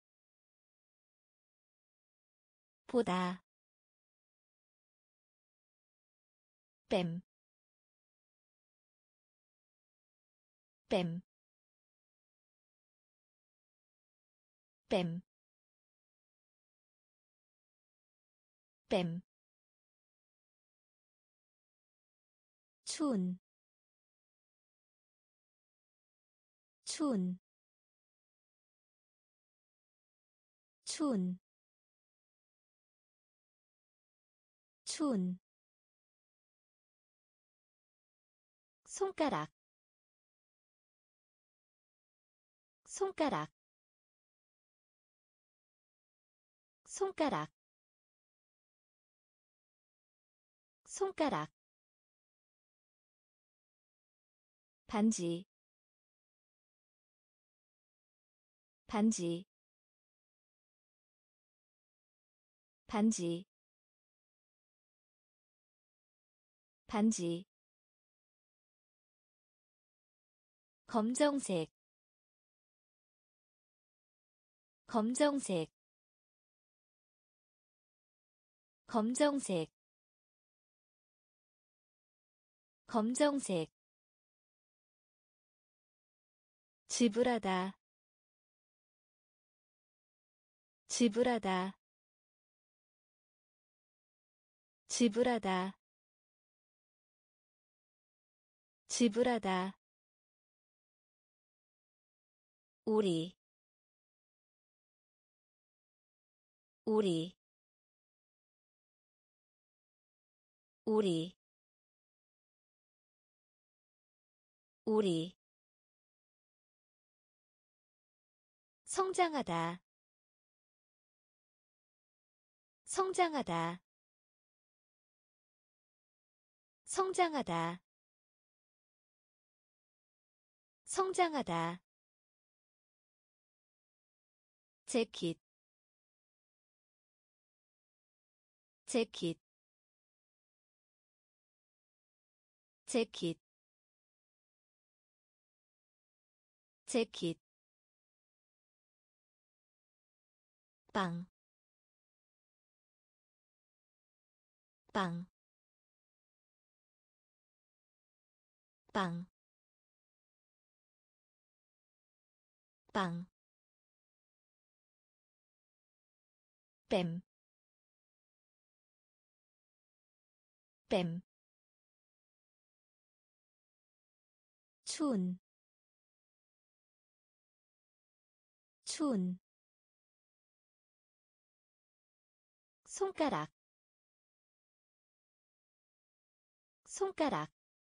보다. 뱀, 뱀, 뱀, 뱀. 춘, 춘, 춘, 춘. 손가락, 손가락, 손가락, 손가락. 반지, 반지, 반지. 반지 검정색 검정색 검정색 검정색 지불하다 지불하다 지불하다 지불하다 우리 우리 우리 우리 성장하다 성장하다 성장하다 성장하다 재킷 재킷 재킷 재킷 빵, 빵, 빵, 빵, 뱀, 뱀, 추운, 추운, 손가락, 손가락,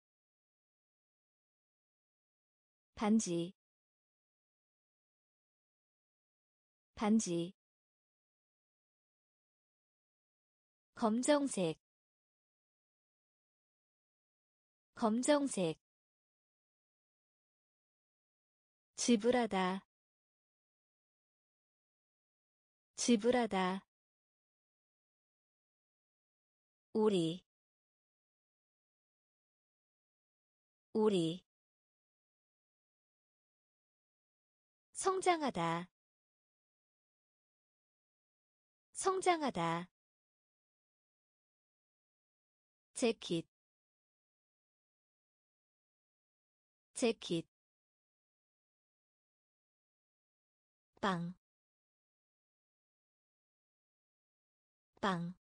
반지, 반지, 검정색, 검정색, 지불하다, 지불하다, 우리, 우리, 성장하다, 성장하다, 재킷, 재킷, 빵, 빵,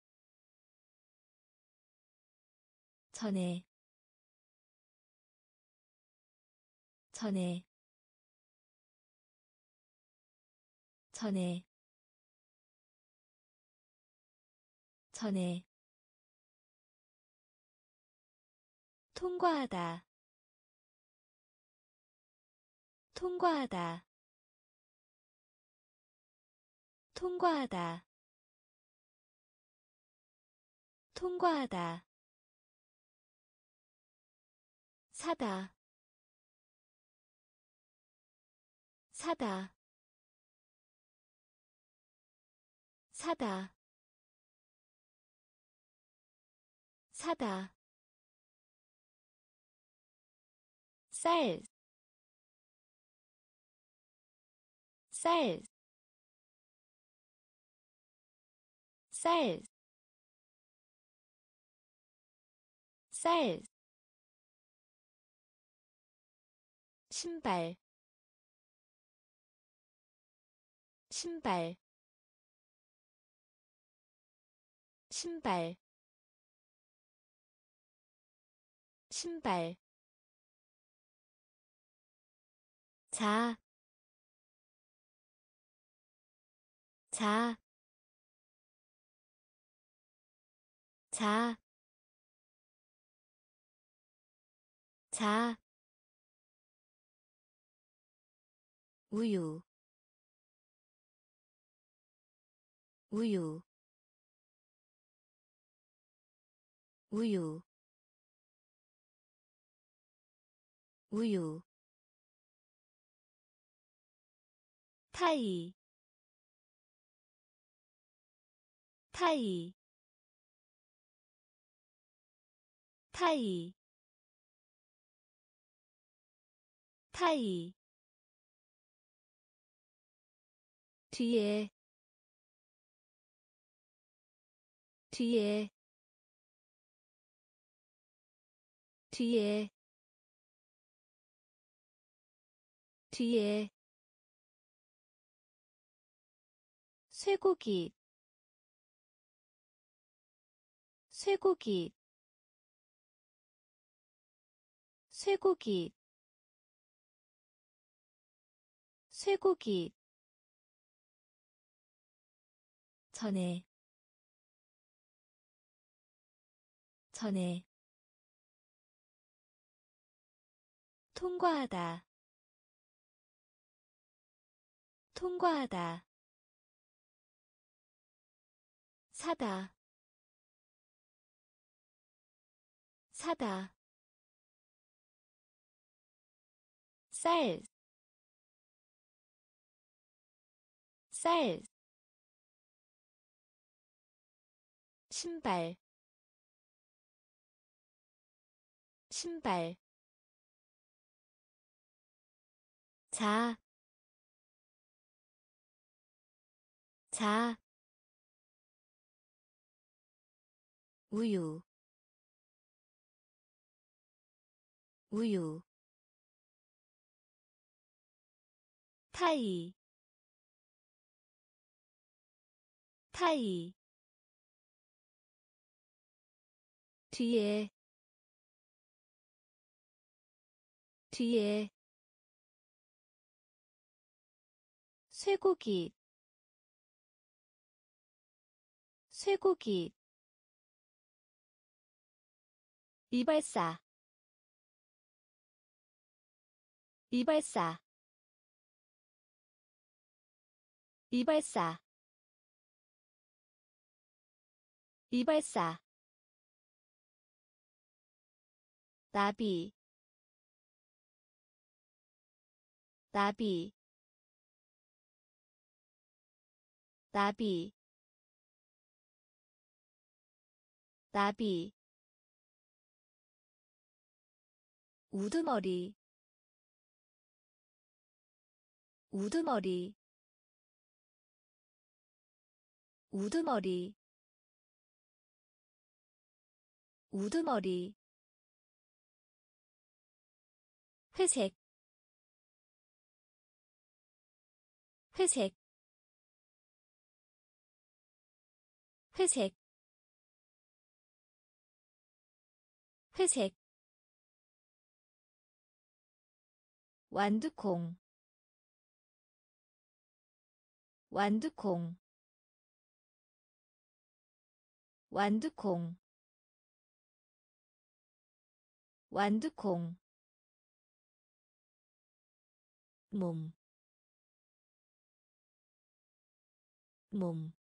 전에, 전에, 전에, 전에, 통과하다, 통과하다, 통과하다, 통과하다, 사다, 사다, 사다, 사다, 쌀, 쌀, 쌀, 쌀, 신발, 신발, 신발, 신발, 자, 자, 자, 자, 우유, 우유, 우유, 우유, 타이, 타이, 타이 타이 뒤에 뒤에 뒤에 뒤에 쇠고기 쇠고기 쇠고기 쇠고기 전에 전에 통과하다 통과하다 사다 사다 쌀, 쌀, 신발, 신발, 자, 자, 우유, 우유, 타이, 타이, 뒤에, 뒤에, 쇠고기, 쇠고기, 이발사, 이발사, 이발사, 이발사, 나비, 나비, 나비, 나비, 우두머리, 우두머리, 우두머리, 우두머리, 회색, 회색, 회색, 회색, 완두콩, 완두콩, 완두콩, 완두콩, 몸, 몸,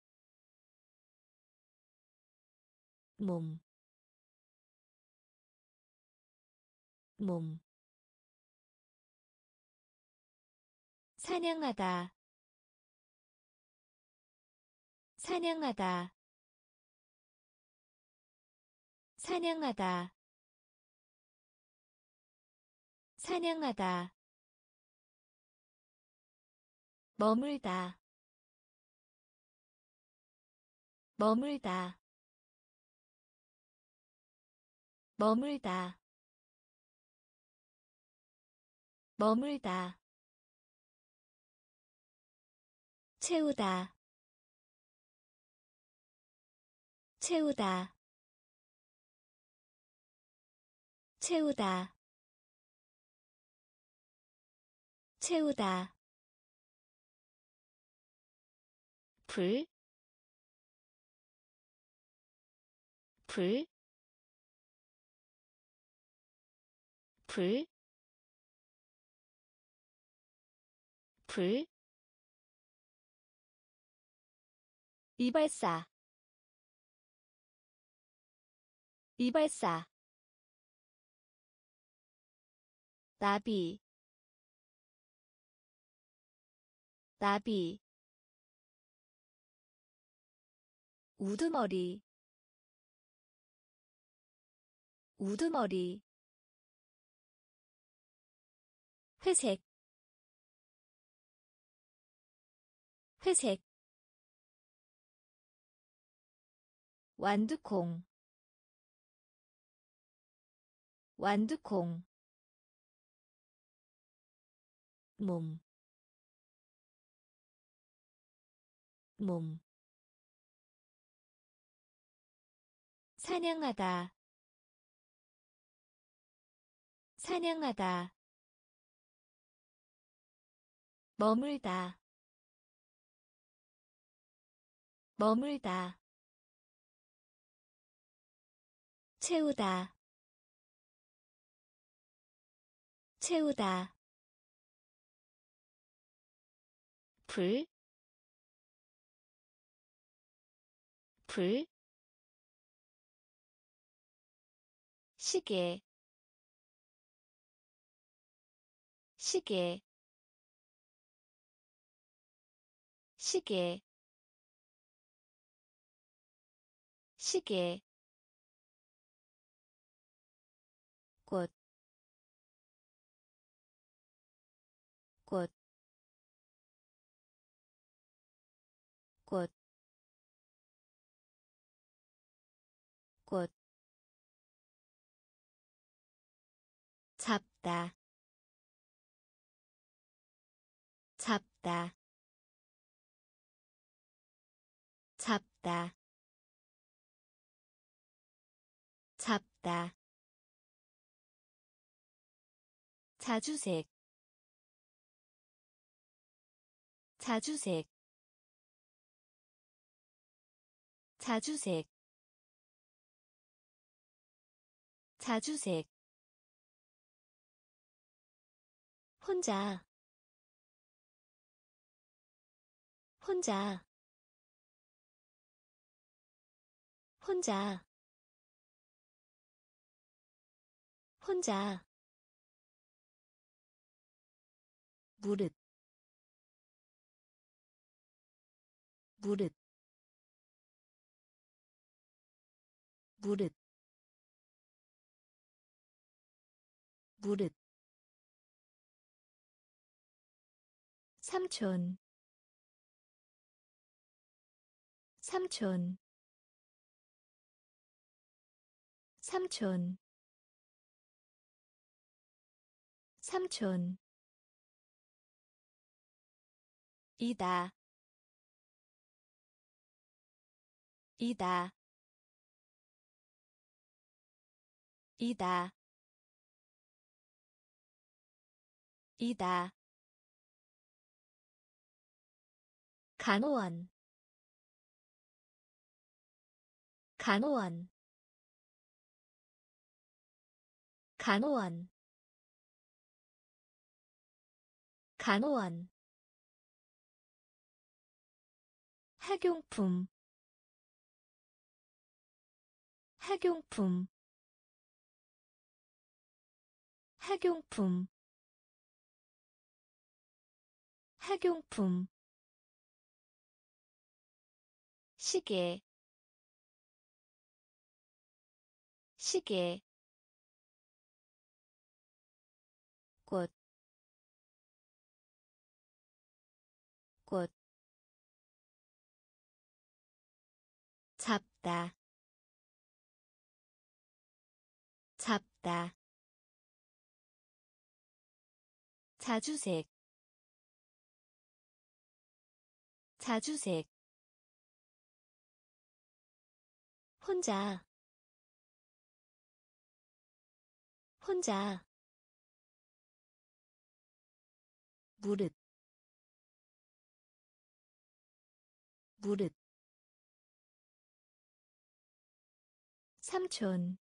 몸, 몸, 사냥하다, 사냥하다, 사냥하다, 사냥하다, 머물다, 머물다, 머물다, 머물다, 채우다, 채우다, 채우다, 채우다, 불, 불, 불, 불, 이발사, 이발사, 나비, 나비, 우두머리, 우두머리 회색 회색 완두콩 완두콩 몸, 몸 사냥하다 사냥하다 머물다 머물다 채우다 채우다 불, 불 시계 시계 시계 시계 꽃, 꽃, 꽃, 꽃 잡다 잡다 잡다 잡다 자주색 자주색 자주색 자주색 혼자 혼자 혼자 혼자 무릇 무릇 무릇 무릇 삼촌 삼촌 삼촌 삼촌 이다 이다 이다 이다 간호원 간호원 간호원 간호원 학용품 학용품 학용품 학용품 시계 시계 꽃, 꽃 잡다 잡다 자주색 자주색 혼자 혼자 무릇 무릇 삼촌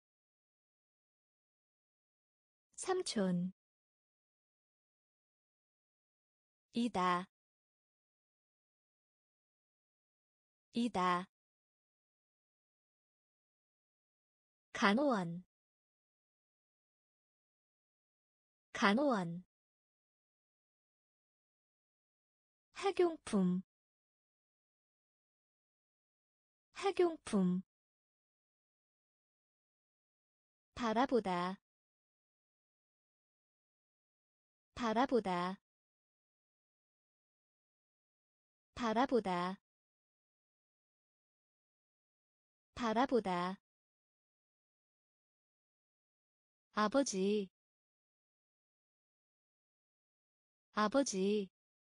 삼촌 이다 이다 간호원 간호원 학용품 학용품 바라보다 바라보다 바라보다 바라보다 아버지 아버지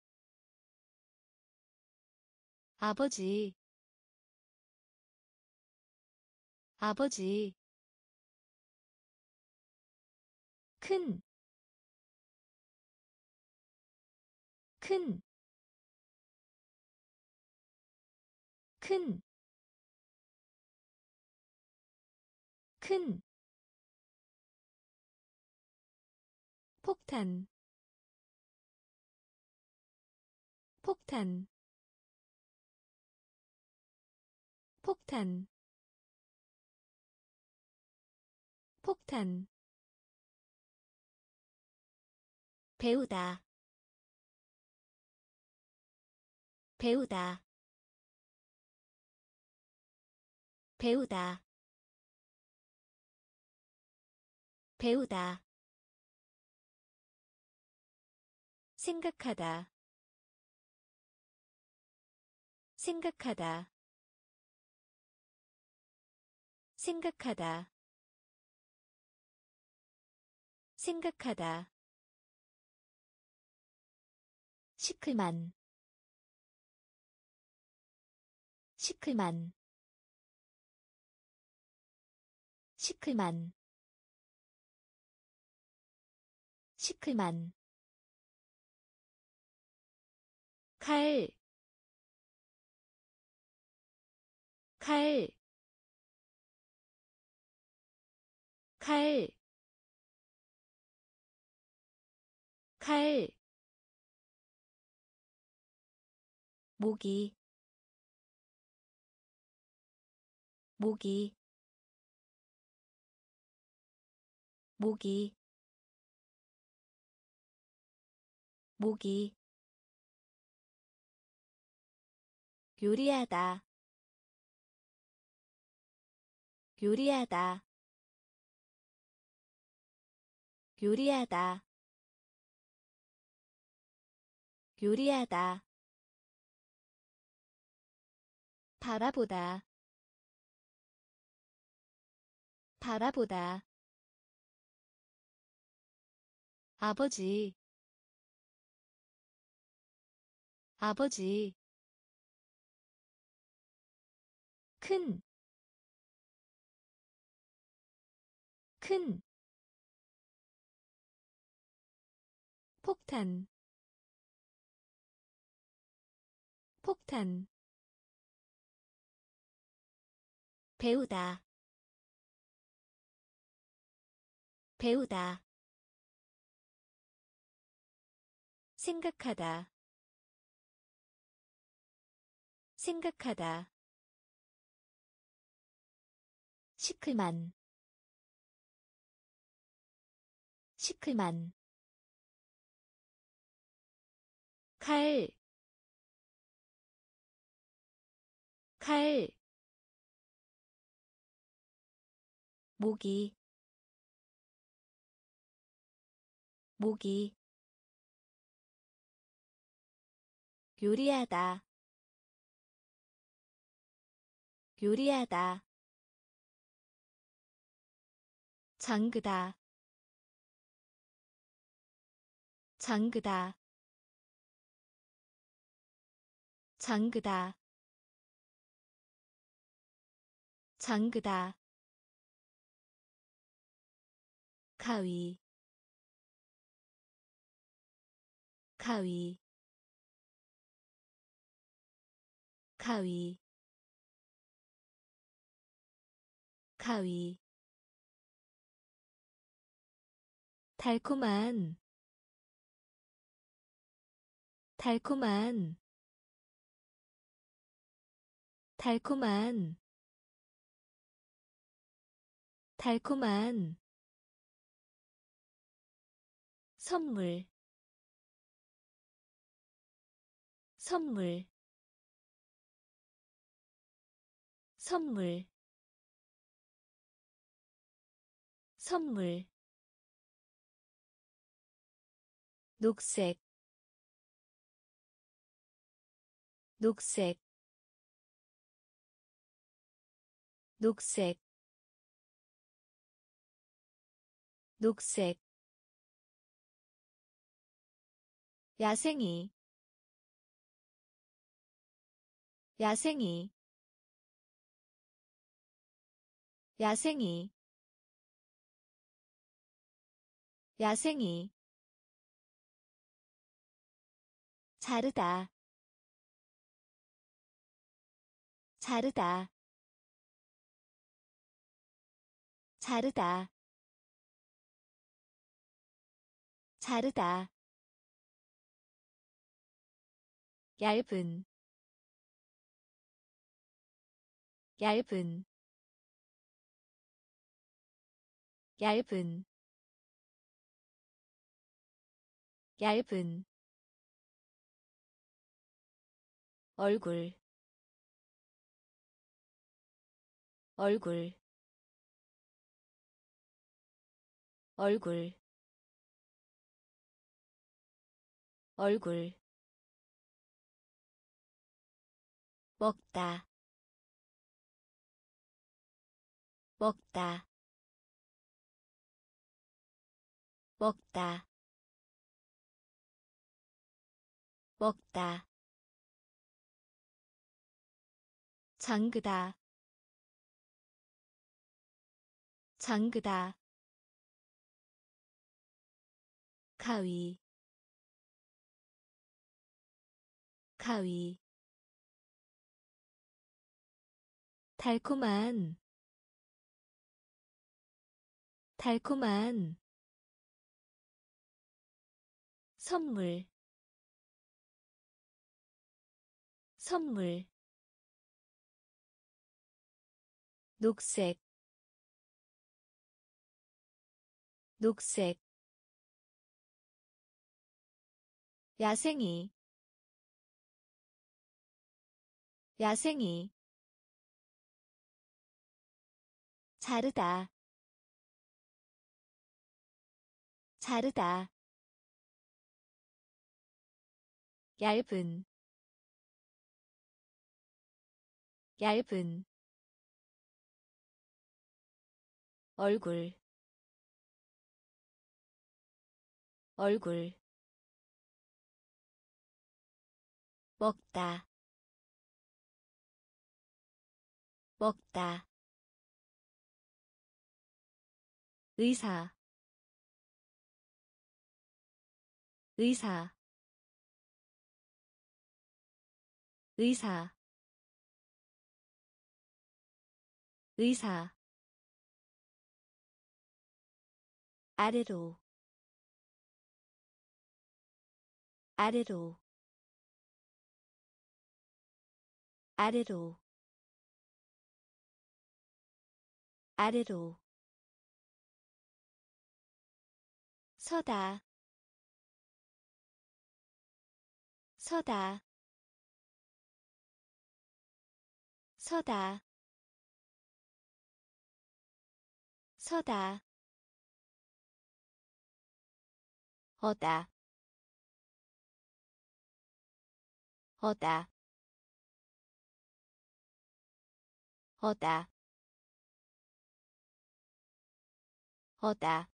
아버지 아버지 큰, 큰, 큰, 큰, 폭탄, 폭탄, 폭탄, 폭탄, 배우다, 배우다, 배우다, 배우다, 생각하다, 생각하다, 생각하다, 생각하다, 시클만, 시클만, 시클만, 시클만, 칼, 칼, 칼, 칼, 모기, 모기, 모기, 모기, 요리하다, 요리하다, 요리하다, 요리하다, 바라보다, 바라보다, 아버지, 아버지, 큰, 큰, 폭탄, 폭탄, 배우다, 배우다, 생각하다, 생각하다, 시클만, 시클만, 칼, 칼, 모기, 모기, 요리하다, 요리하다, 잠그다, 잠그다, 잠그다, 잠그다, 가위, 가위, 가위, 가위, 달콤한, 달콤한, 달콤한, 달콤한, 선물, 선물, 선물, 선물, 녹색, 녹색, 녹색, 녹색, 야생이, 야생이, 야생이, 야생이, 자르다, 자르다, 자르다, 자르다, 얇은, 얇은, 얇은, 얇은, 얼굴, 얼굴, 얼굴, 얼굴, 먹다, 먹다, 먹다, 먹다, 잠그다, 잠그다, 가위, 가위, 달콤한, 달콤한, 선물, 선물, 녹색, 녹색, 야생이, 야생이, 자르다, 자르다, 얇은, 얇은, 얼굴, 얼굴, 먹다, 먹다, 의사, 의사, 의사, 의사, 아래로, 아래로, 아래로, 아래로, 서다, 서다, 서다, 서다, 어다, 어다, 어다, 어다,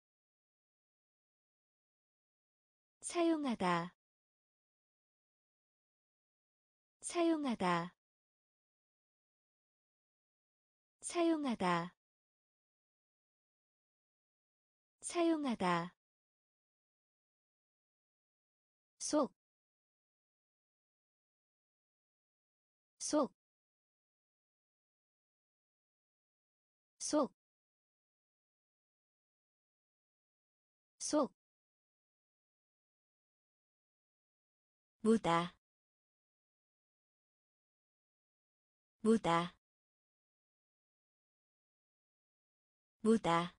사용하다, 사용하다, 사용하다, 사용하다, 속, 속, 속, 속, 무다, 무다, 무다,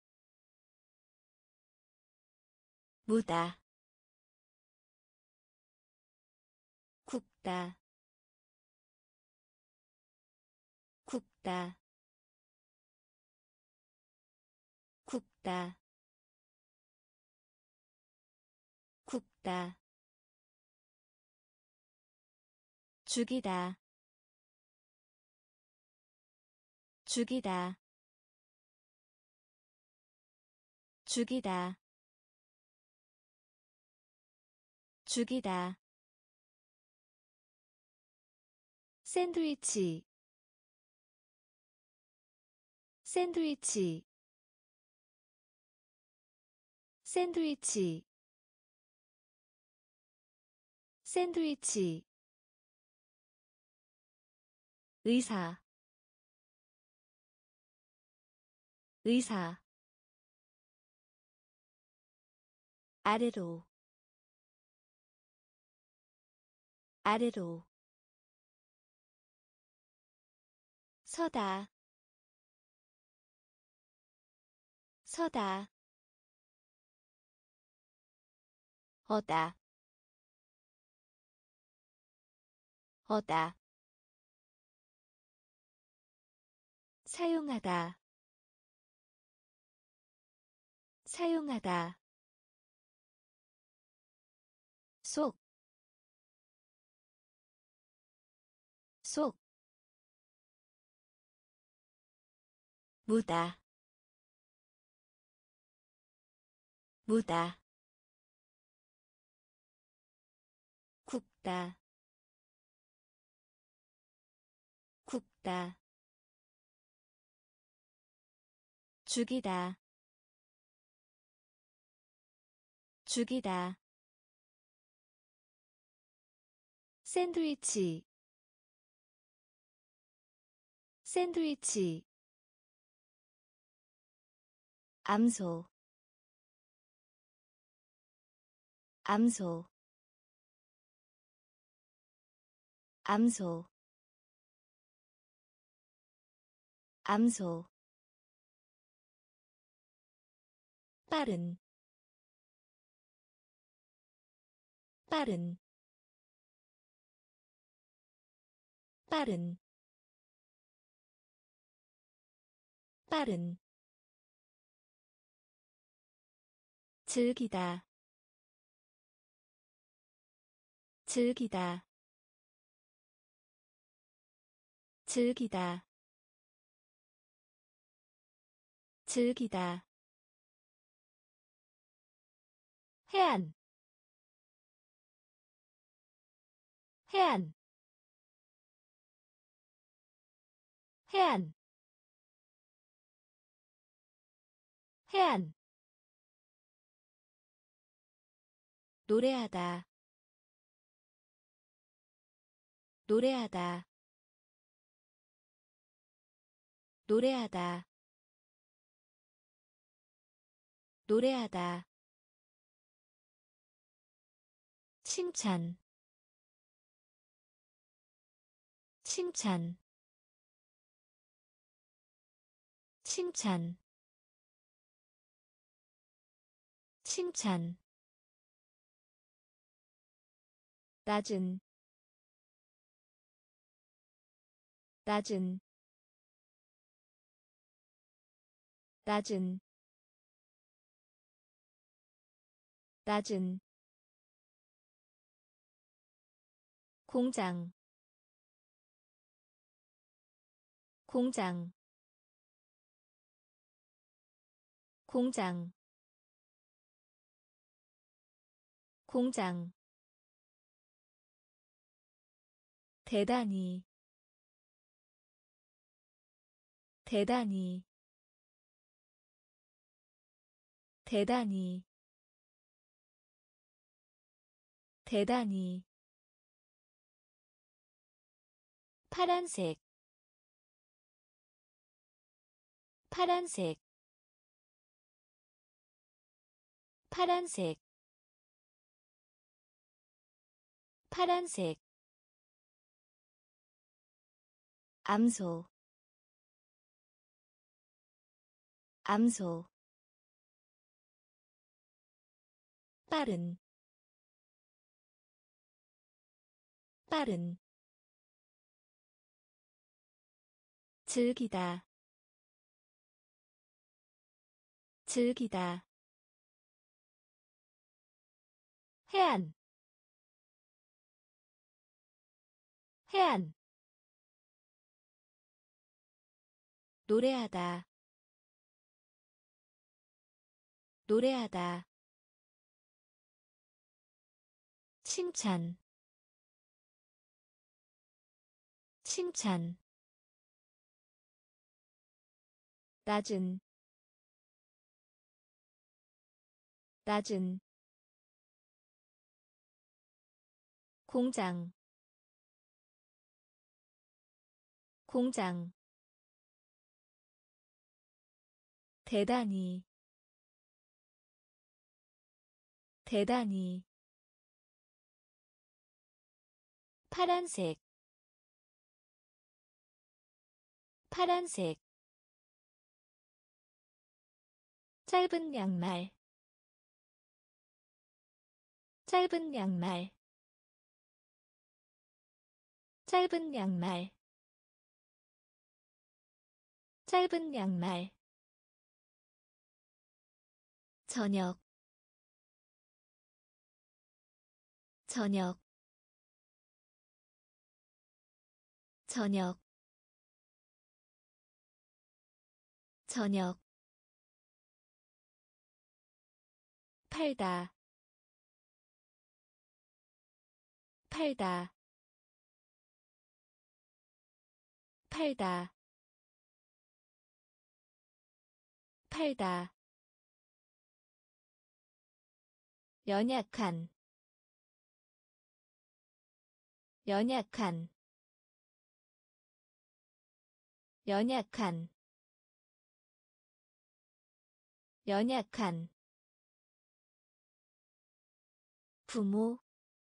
무다, 굽다, 굽다, 굽다 굽다 죽이다 죽이다 죽이다 죽이다 샌드위치 샌드위치 샌드위치 샌드위치 의사 의사 아래로 아래로 서다 서다 어다 어다 사용하다 사용하다 속, 속, 무다, 무다, 굽다, 굽다, 죽이다, 죽이다, 샌드위치, 샌드위치, 암소, 암소, 암소, 암소, 빠른, 빠른, 빠른, 빠른, 즐기다, 즐기다, 즐기다, 즐기다, 해안, 해안, 해안, 해안, 노래하다, 노래하다, 노래하다, 노래하다, 칭찬, 칭찬, 칭찬, 칭찬, 낮은, 낮은, 낮은, 낮은, 공장, 공장, 공장, 공장, 대단히, 대단히, 대단히, 대단히, 파란색, 파란색, 파란색, 파란색, 암소, 암소, 빠른, 빠른, 즐기다, 즐기다 해안 해안 노래하다 노래하다 칭찬 칭찬 낮은 낮은 공장 공장 대단히 대단히 파란색 파란색 짧은 양말 짧은 양말 짧은 양말 짧은 양말 저녁 저녁 저녁 저녁 팔다 팔다 팔다 팔다 연약한 연약한 연약한 연약한 부모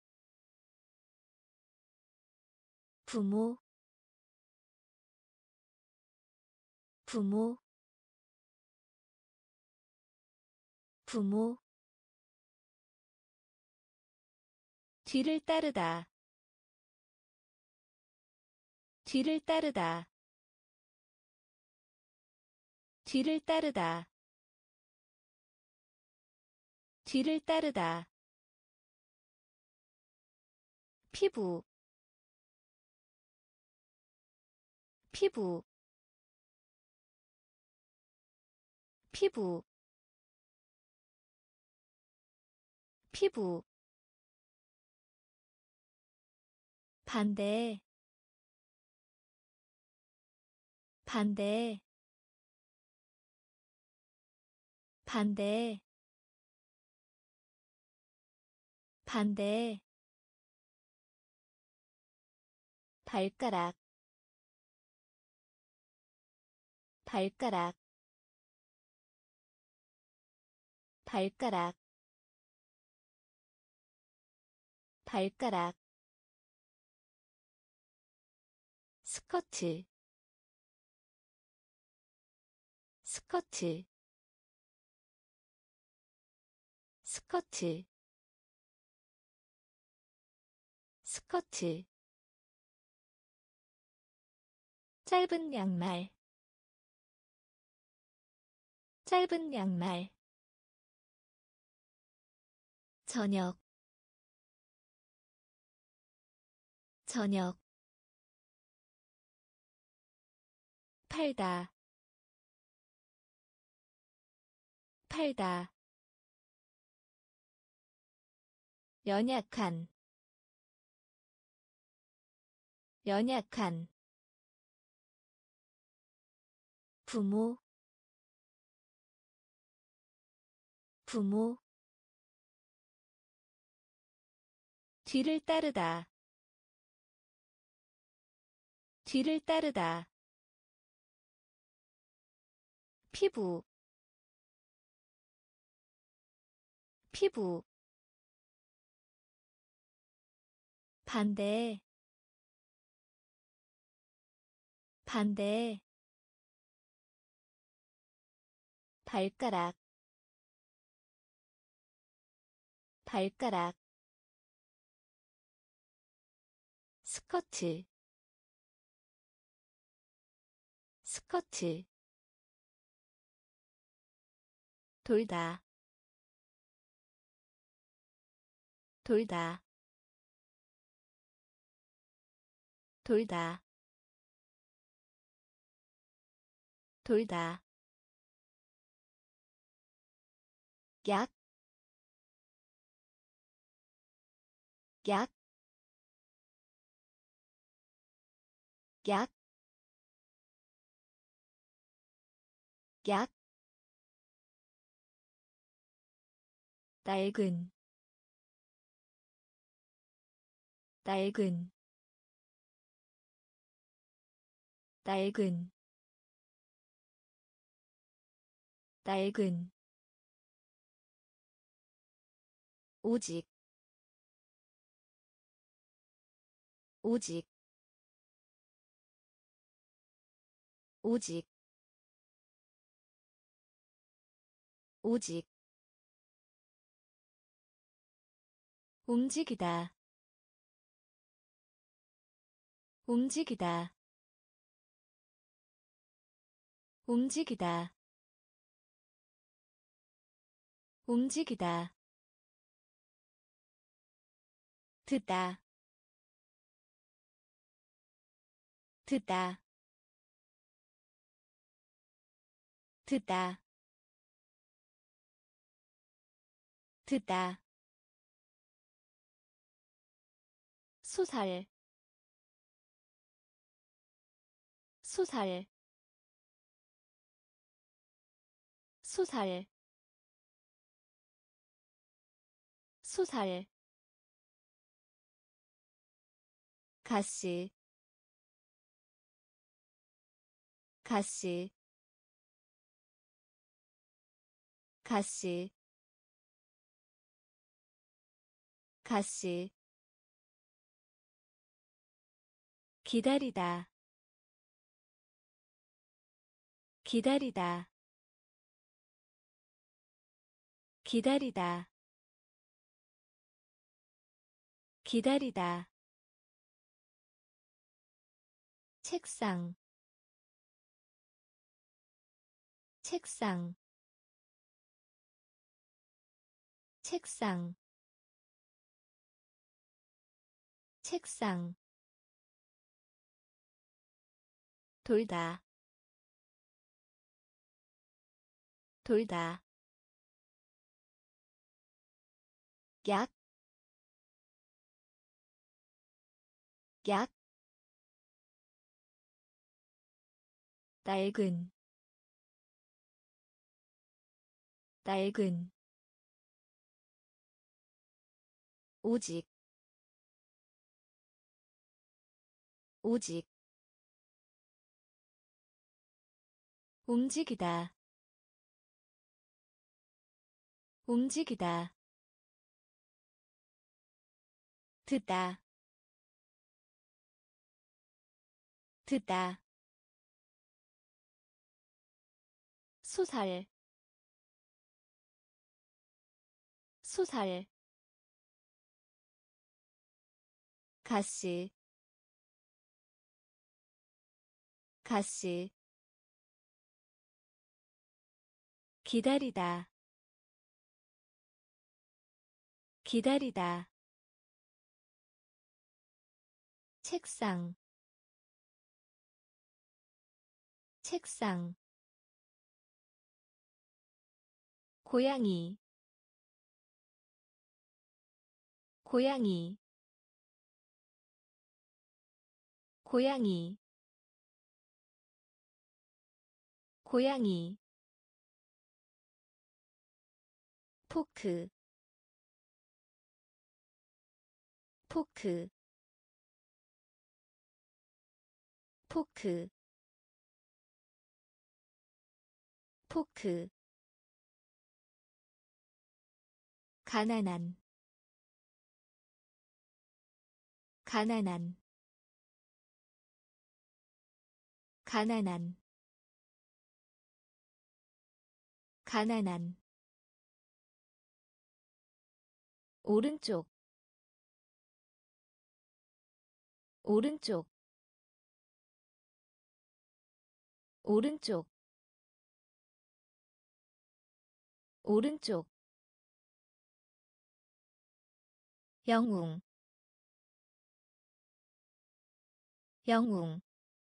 부모 부모 부모 뒤를 따르다 뒤를 따르다 뒤를 따르다 뒤를 따르다 피부 피부 피부 피부 반대 반대 반대 반대 발가락 발가락 발가락 발가락 스커트 스커트 스커트 스커트 짧은 양말 짧은 양말 저녁 저녁 팔다 팔다 연약한 연약한 부모 부모 뒤를 따르다 뒤를 따르다 피부 피부 반대 반대 발가락 발가락 스커트 스커트 돌다 돌다 돌다 돌다 약, 약, 약, 약, 낡은, 낡은, 낡은, 낡은, 오직, 오직, 오직, 오직, 움직이다, 움직이다, 움직이다, 움직이다, 듣다, 듣다, 듣다, 듣다, 소살, 소살, 소살, 소살, 가시, 가시, 가시, 가시, 기다리다, 기다리다, 기다리다, 기다리다, 책상, 책상, 책상, 책상, 돌다, 돌다, 약, 약, 낡은, 낡은, 오직, 오직, 움직이다, 움직이다, 듣다, 듣다, 소살, 소살, 가시, 가시, 기다리다, 기다리다, 책상, 책상, 고양이, 고양이, 고양이, 고양이, 포크, 포크, 포크, 포크, 가난한, 가난한, 가난한, 가난한, 오른쪽, 오른쪽, 오른쪽, 오른쪽 영웅 영웅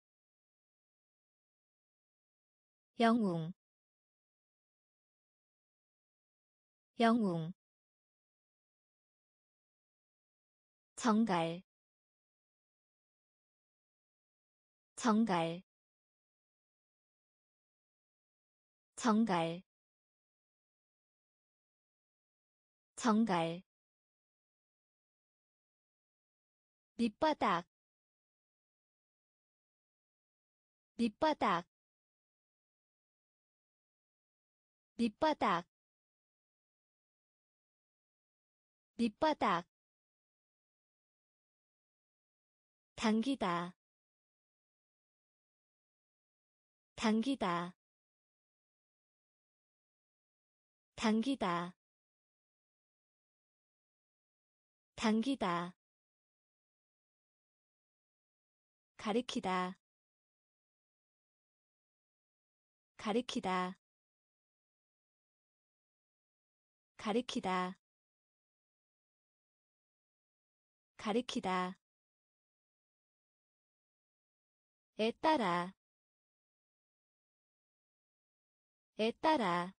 영웅 영웅 정갈 정갈 정갈 정갈 밑바닥 밑바닥 밑바닥 밑바닥 당기다 당기다 당기다 당기다 가리키다 가리키다 가리키다 가리키다 에 따라 에 따라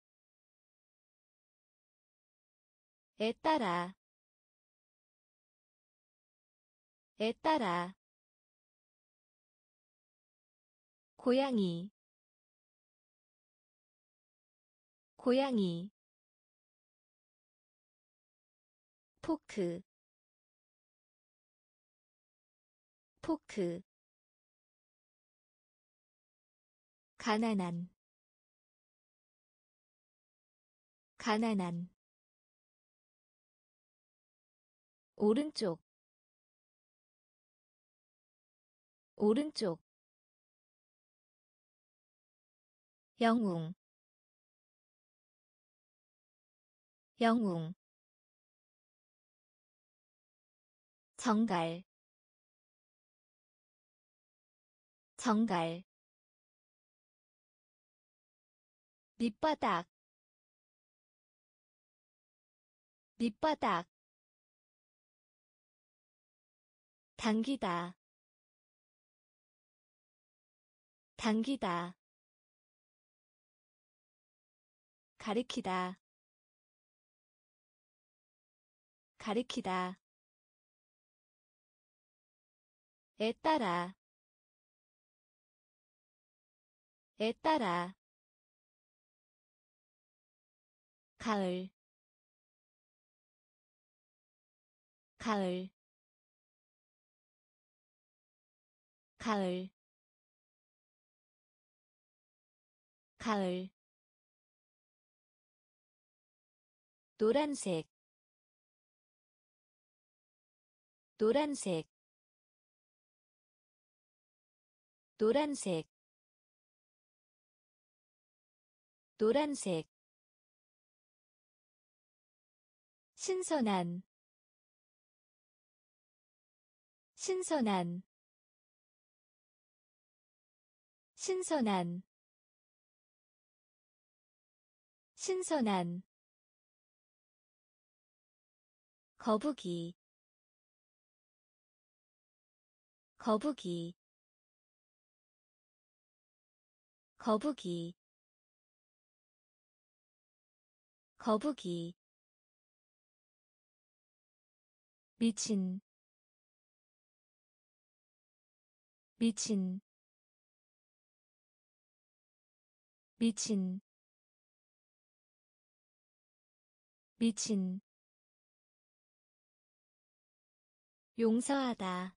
에 따라 에 따라 고양이 고양이 포크 포크 가난한 가난한 오른쪽 오른쪽 영웅 영웅 정갈 정갈 밑바닥 밑바닥 당기다 당기다 가리키다 가리키다 에 따라 에 따라 가을 가을 가을 가을 노란색 노란색 노란색 노란색 신선한 신선한 신선한 신선한 거북이 거북이 거북이 거북이 미친 미친 미친 미친 용서하다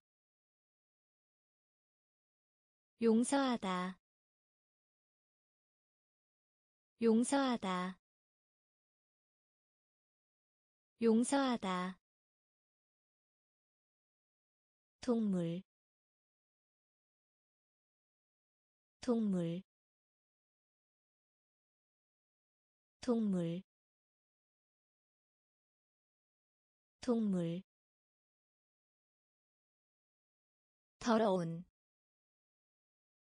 용서하다 용서하다 용서하다 동물 동물 동물 동물 더러운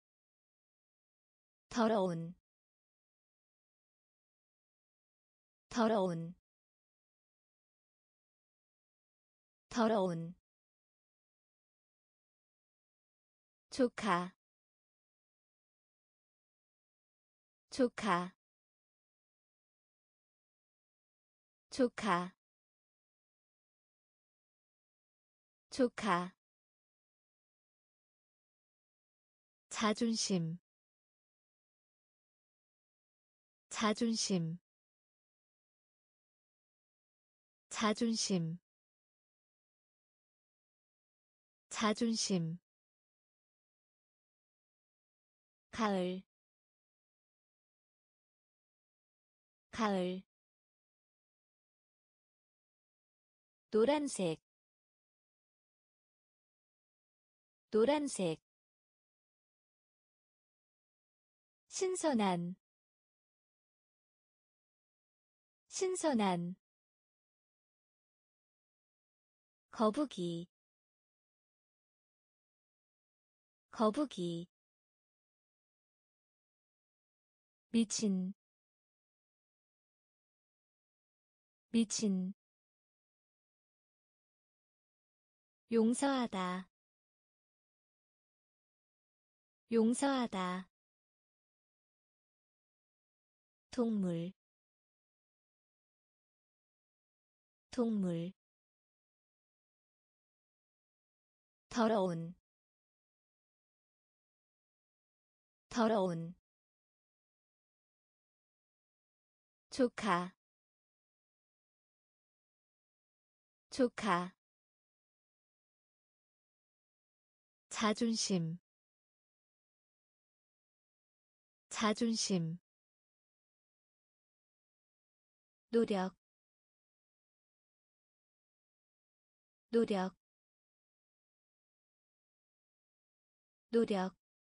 더러운 더러운 더러운 조카 조카 조카 조카 자존심 자존심 자존심 자존심 가을 가을 노란색 노란색 신선한 신선한 거북이 거북이 미친 미친 용서하다 용서하다 동물 동물 더러운 더러운 조카 조카 자존심 자존심 노력 노력 노력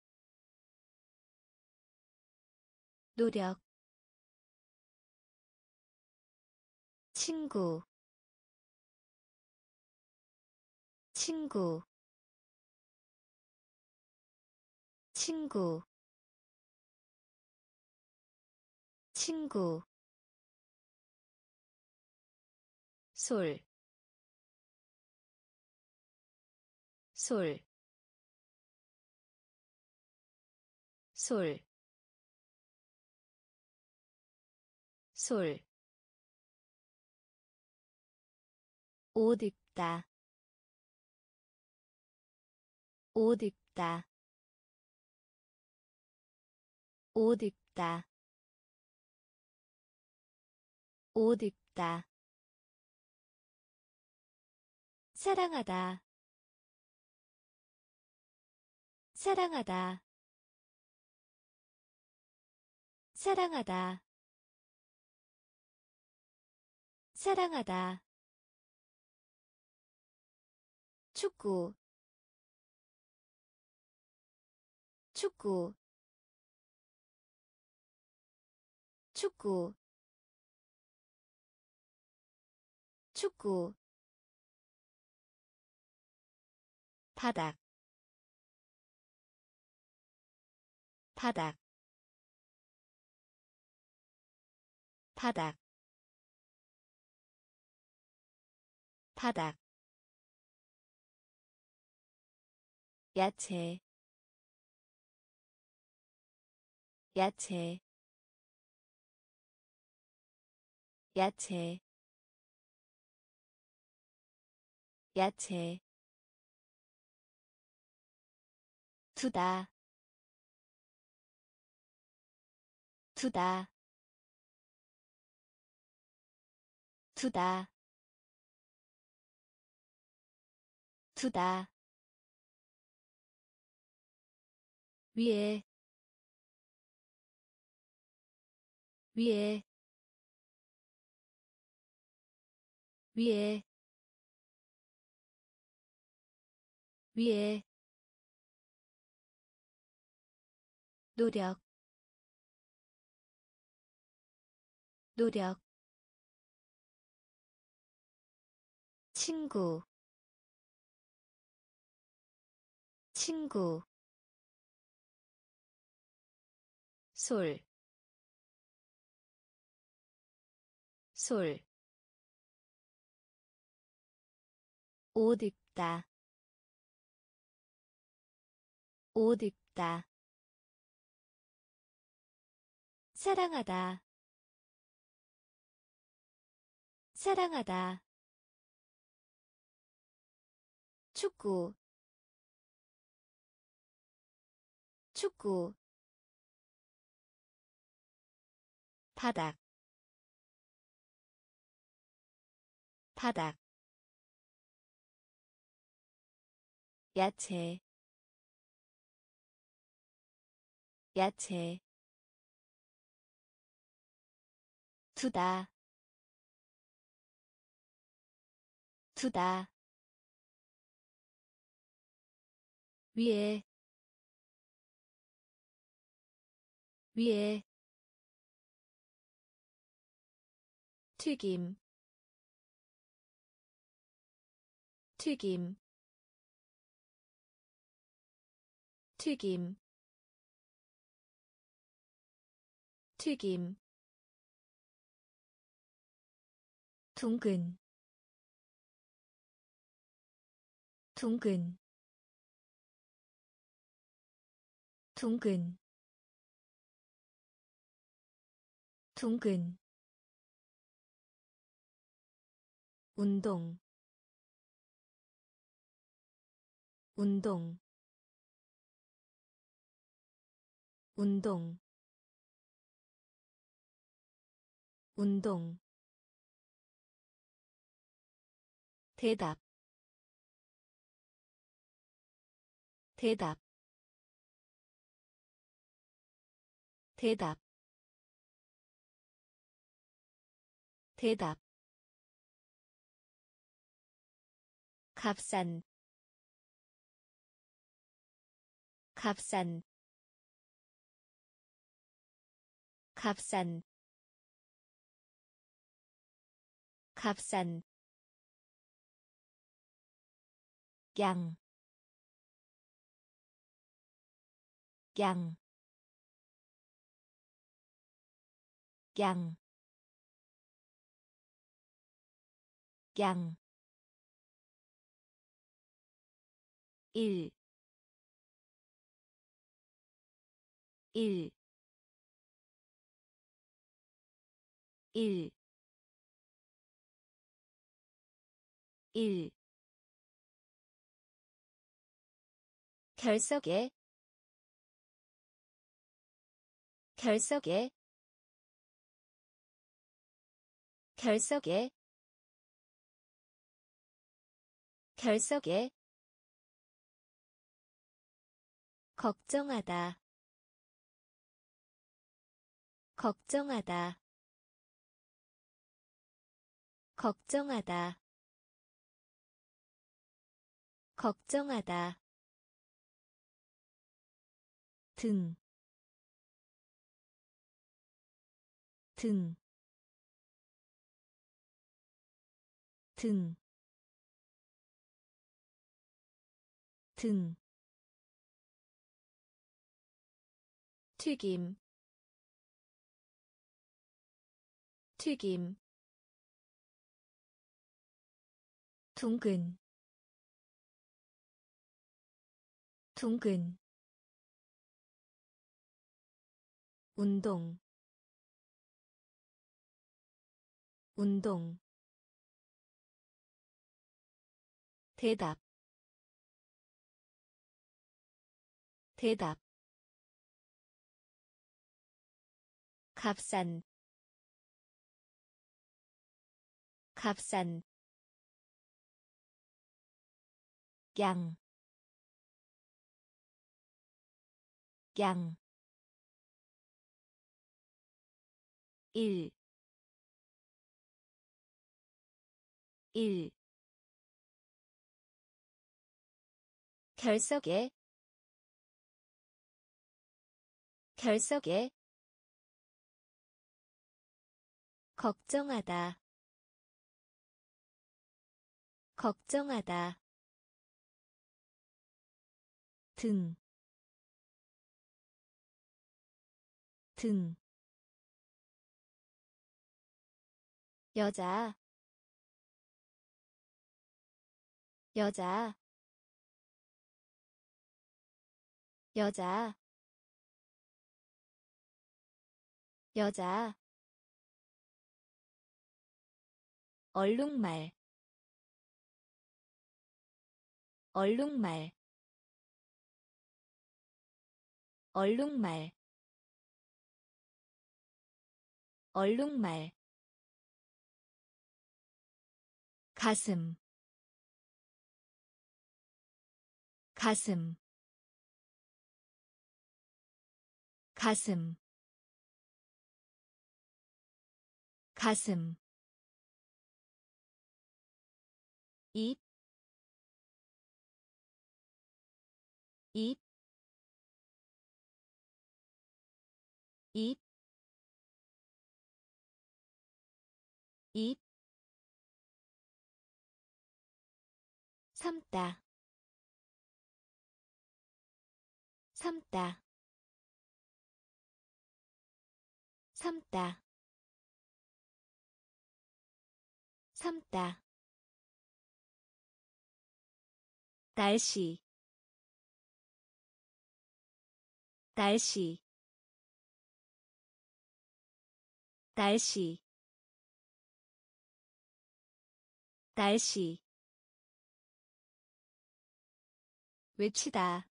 노력 친구 친구 친구 친구 솔, 솔, 솔, 솔, 옷 입다, 옷 입다, 옷 입다, 옷 입다, 사랑하다, 사랑하다, 사랑하다, 사랑하다, 축구, 축구, 축구, 축구, 바닥, 바닥, 바닥, 바닥, 야채, 야채, 야채, 야채, 두다, 두다, 두다, 두다, 위에, 위에, 위에, 위에, 노력, 노력, 친구, 친구, 솔, 솔, 옷 입다, 옷 입다, 사랑하다, 사랑하다, 축구, 축구, 바닥, 바닥, 야채, 야채, 두다, 두다, 위에, 위에, 튀김, 튀김, 튀김, 튀김, 둥근, 둥근, 둥근, 둥근, 운동, 운동, 운동, 운동, 대답, 대답, 대답, 대답, 값싼, 값싼, 값싼, 값싼, 양, 양, 양, 양, 일, 일, 일, 일, 결석에, 결석에, 결석에, 결석에, 걱정하다, 걱정하다, 걱정하다, 걱정하다, 등, 등, 등, 등, 튀김, 튀김, 둥근, 둥근, 운동, 운동, 대답, 대답, 값싼, 값싼, 양, 양, 일, 일, 결석에, 결석에, 걱정하다, 걱정하다, 등, 등, 여자 여자 여자 여자 얼룩말 얼룩말 얼룩말 얼룩말 가슴 가슴 가슴 가슴 입, 입, 입, 입, 삼다, 삼다, 삼다, 삼다. 날씨 날씨 날씨 날씨 외치다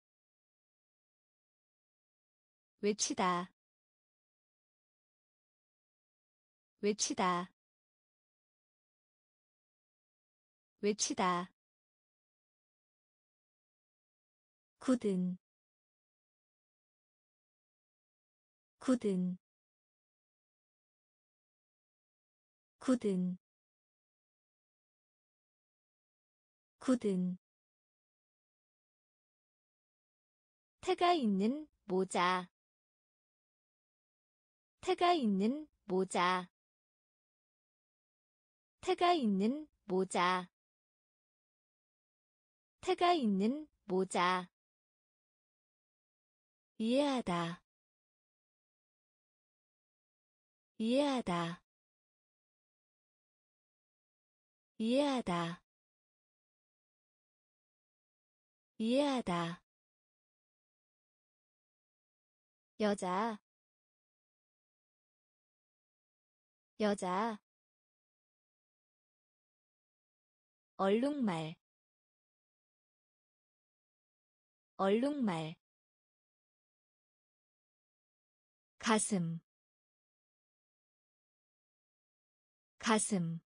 외치다 외치다 외치다 굳은 굳은 굳은 굳은 태가 있는 모자 태가 있는 모자 태가 있는 모자 태가 있는 모자 이해하다 이해하다 이해하다 이해하다 여자 여자 얼룩말 얼룩말 가슴 가슴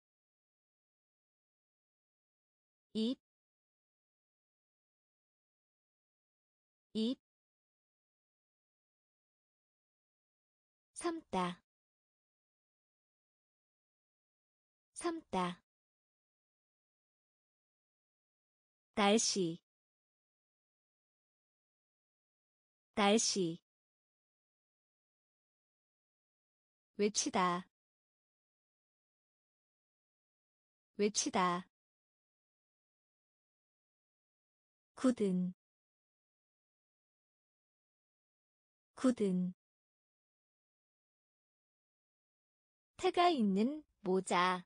입, 입, 삼다, 삼다. 날씨, 날씨. 외치다, 외치다. 굳은, 굳은. 태가 있는 모자,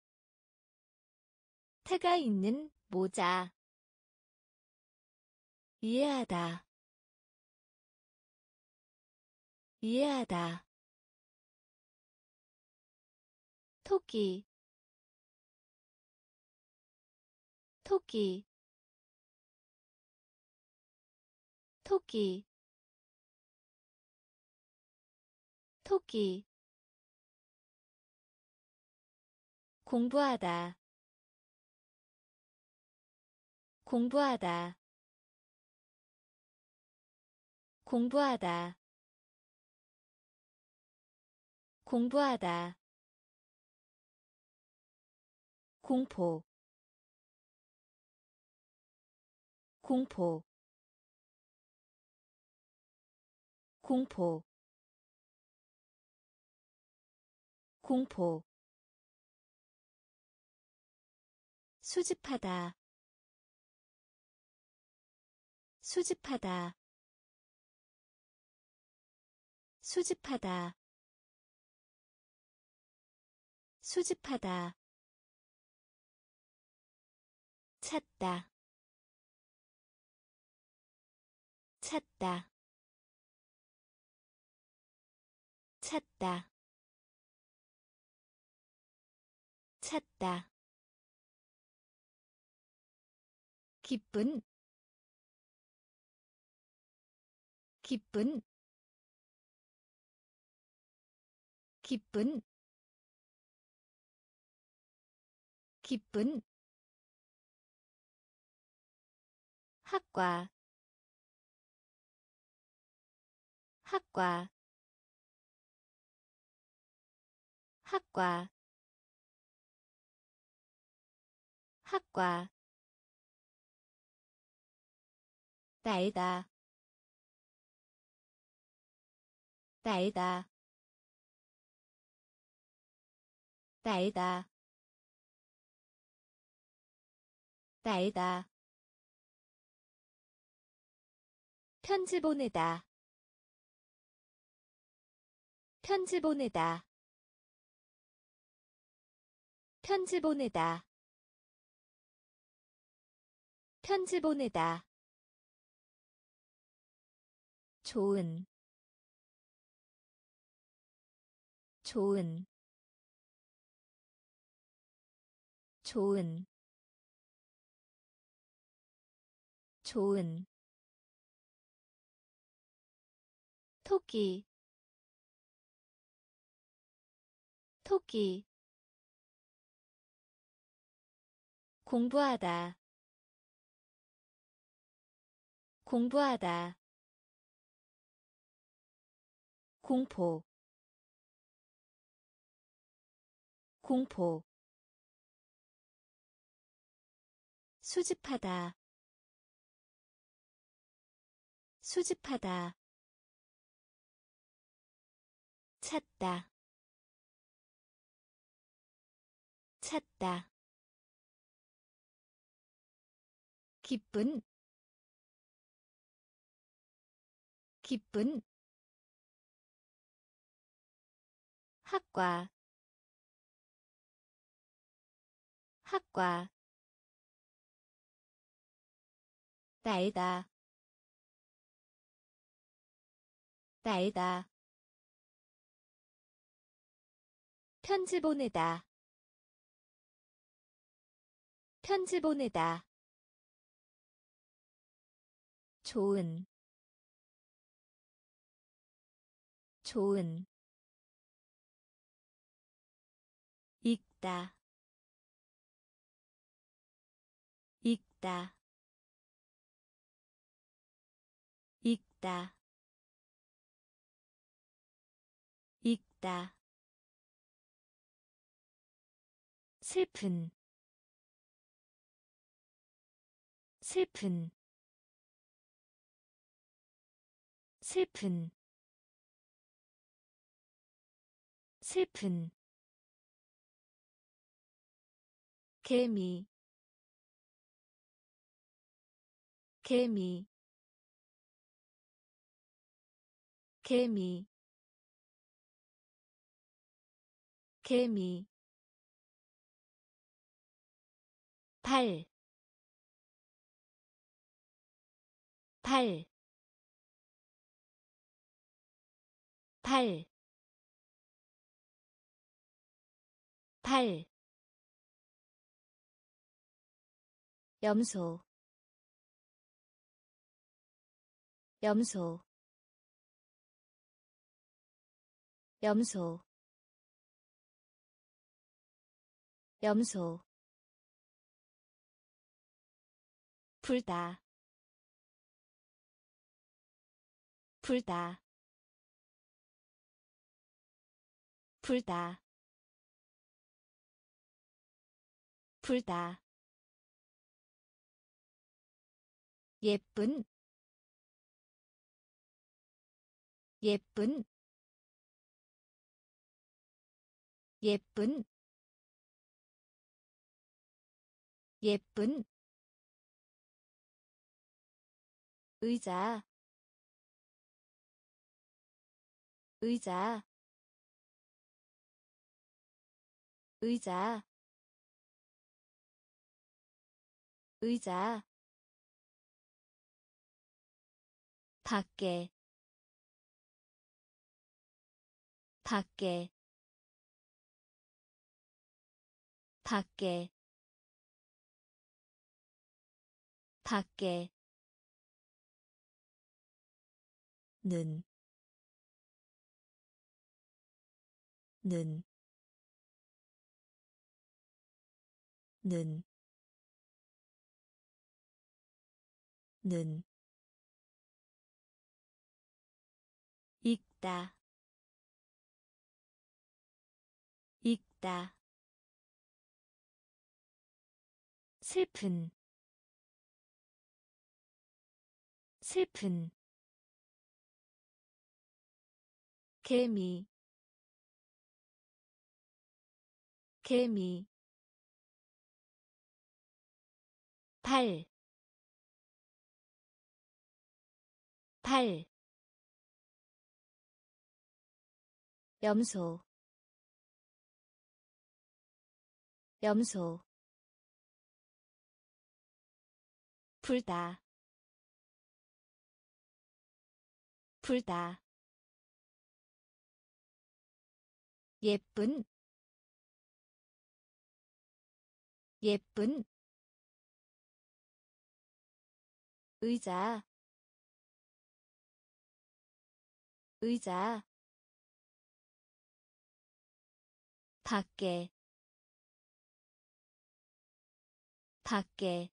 태가 있는 모자. 이해하다, 이해하다. 토끼, 토끼, 토끼, 토끼. 공부하다, 공부하다, 공부하다, 공부하다. 공포, 공포, 공포, 공포. 수집하다, 수집하다, 수집하다. 수집하다 찾다 찾다 찾다 찾다 기쁜 기쁜 기쁜 기쁜 학과 학과 학과 학과 날다 날다 날다 날다 편지 보내다 편지 보내다 편지 보내다 편지 보내다 좋은 좋은 좋은 좋은 토끼 토끼 공부하다 공부하다 공포 공포 수집하다 수집하다 찾다 찾다 기쁜 기쁜 학과 학과 날다 날다 편지 보내다 편지 보내다 좋은 좋은 읽다 읽다 읽다 읽다 슬픈 슬픈 슬픈 슬픈 개미 개미 개미 개미 발, 발, 발, 발, 염소, 염소, 염소, 염소, 불다, 불다, 불다, 불다, 예쁜, 예쁜, 예쁜, 예쁜, 의자, 의자, 의자 의자 밖에 밖에 밖에 밖에 는, 는, 는, 는, 읽다, 읽다, 슬픈, 슬픈, 개미, 개미, 발, 발, 염소, 염소, 불다, 불다, 예쁜, 예쁜, 의자, 의자, 밖에, 밖에,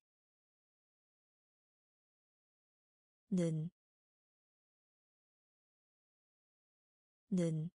는, 는,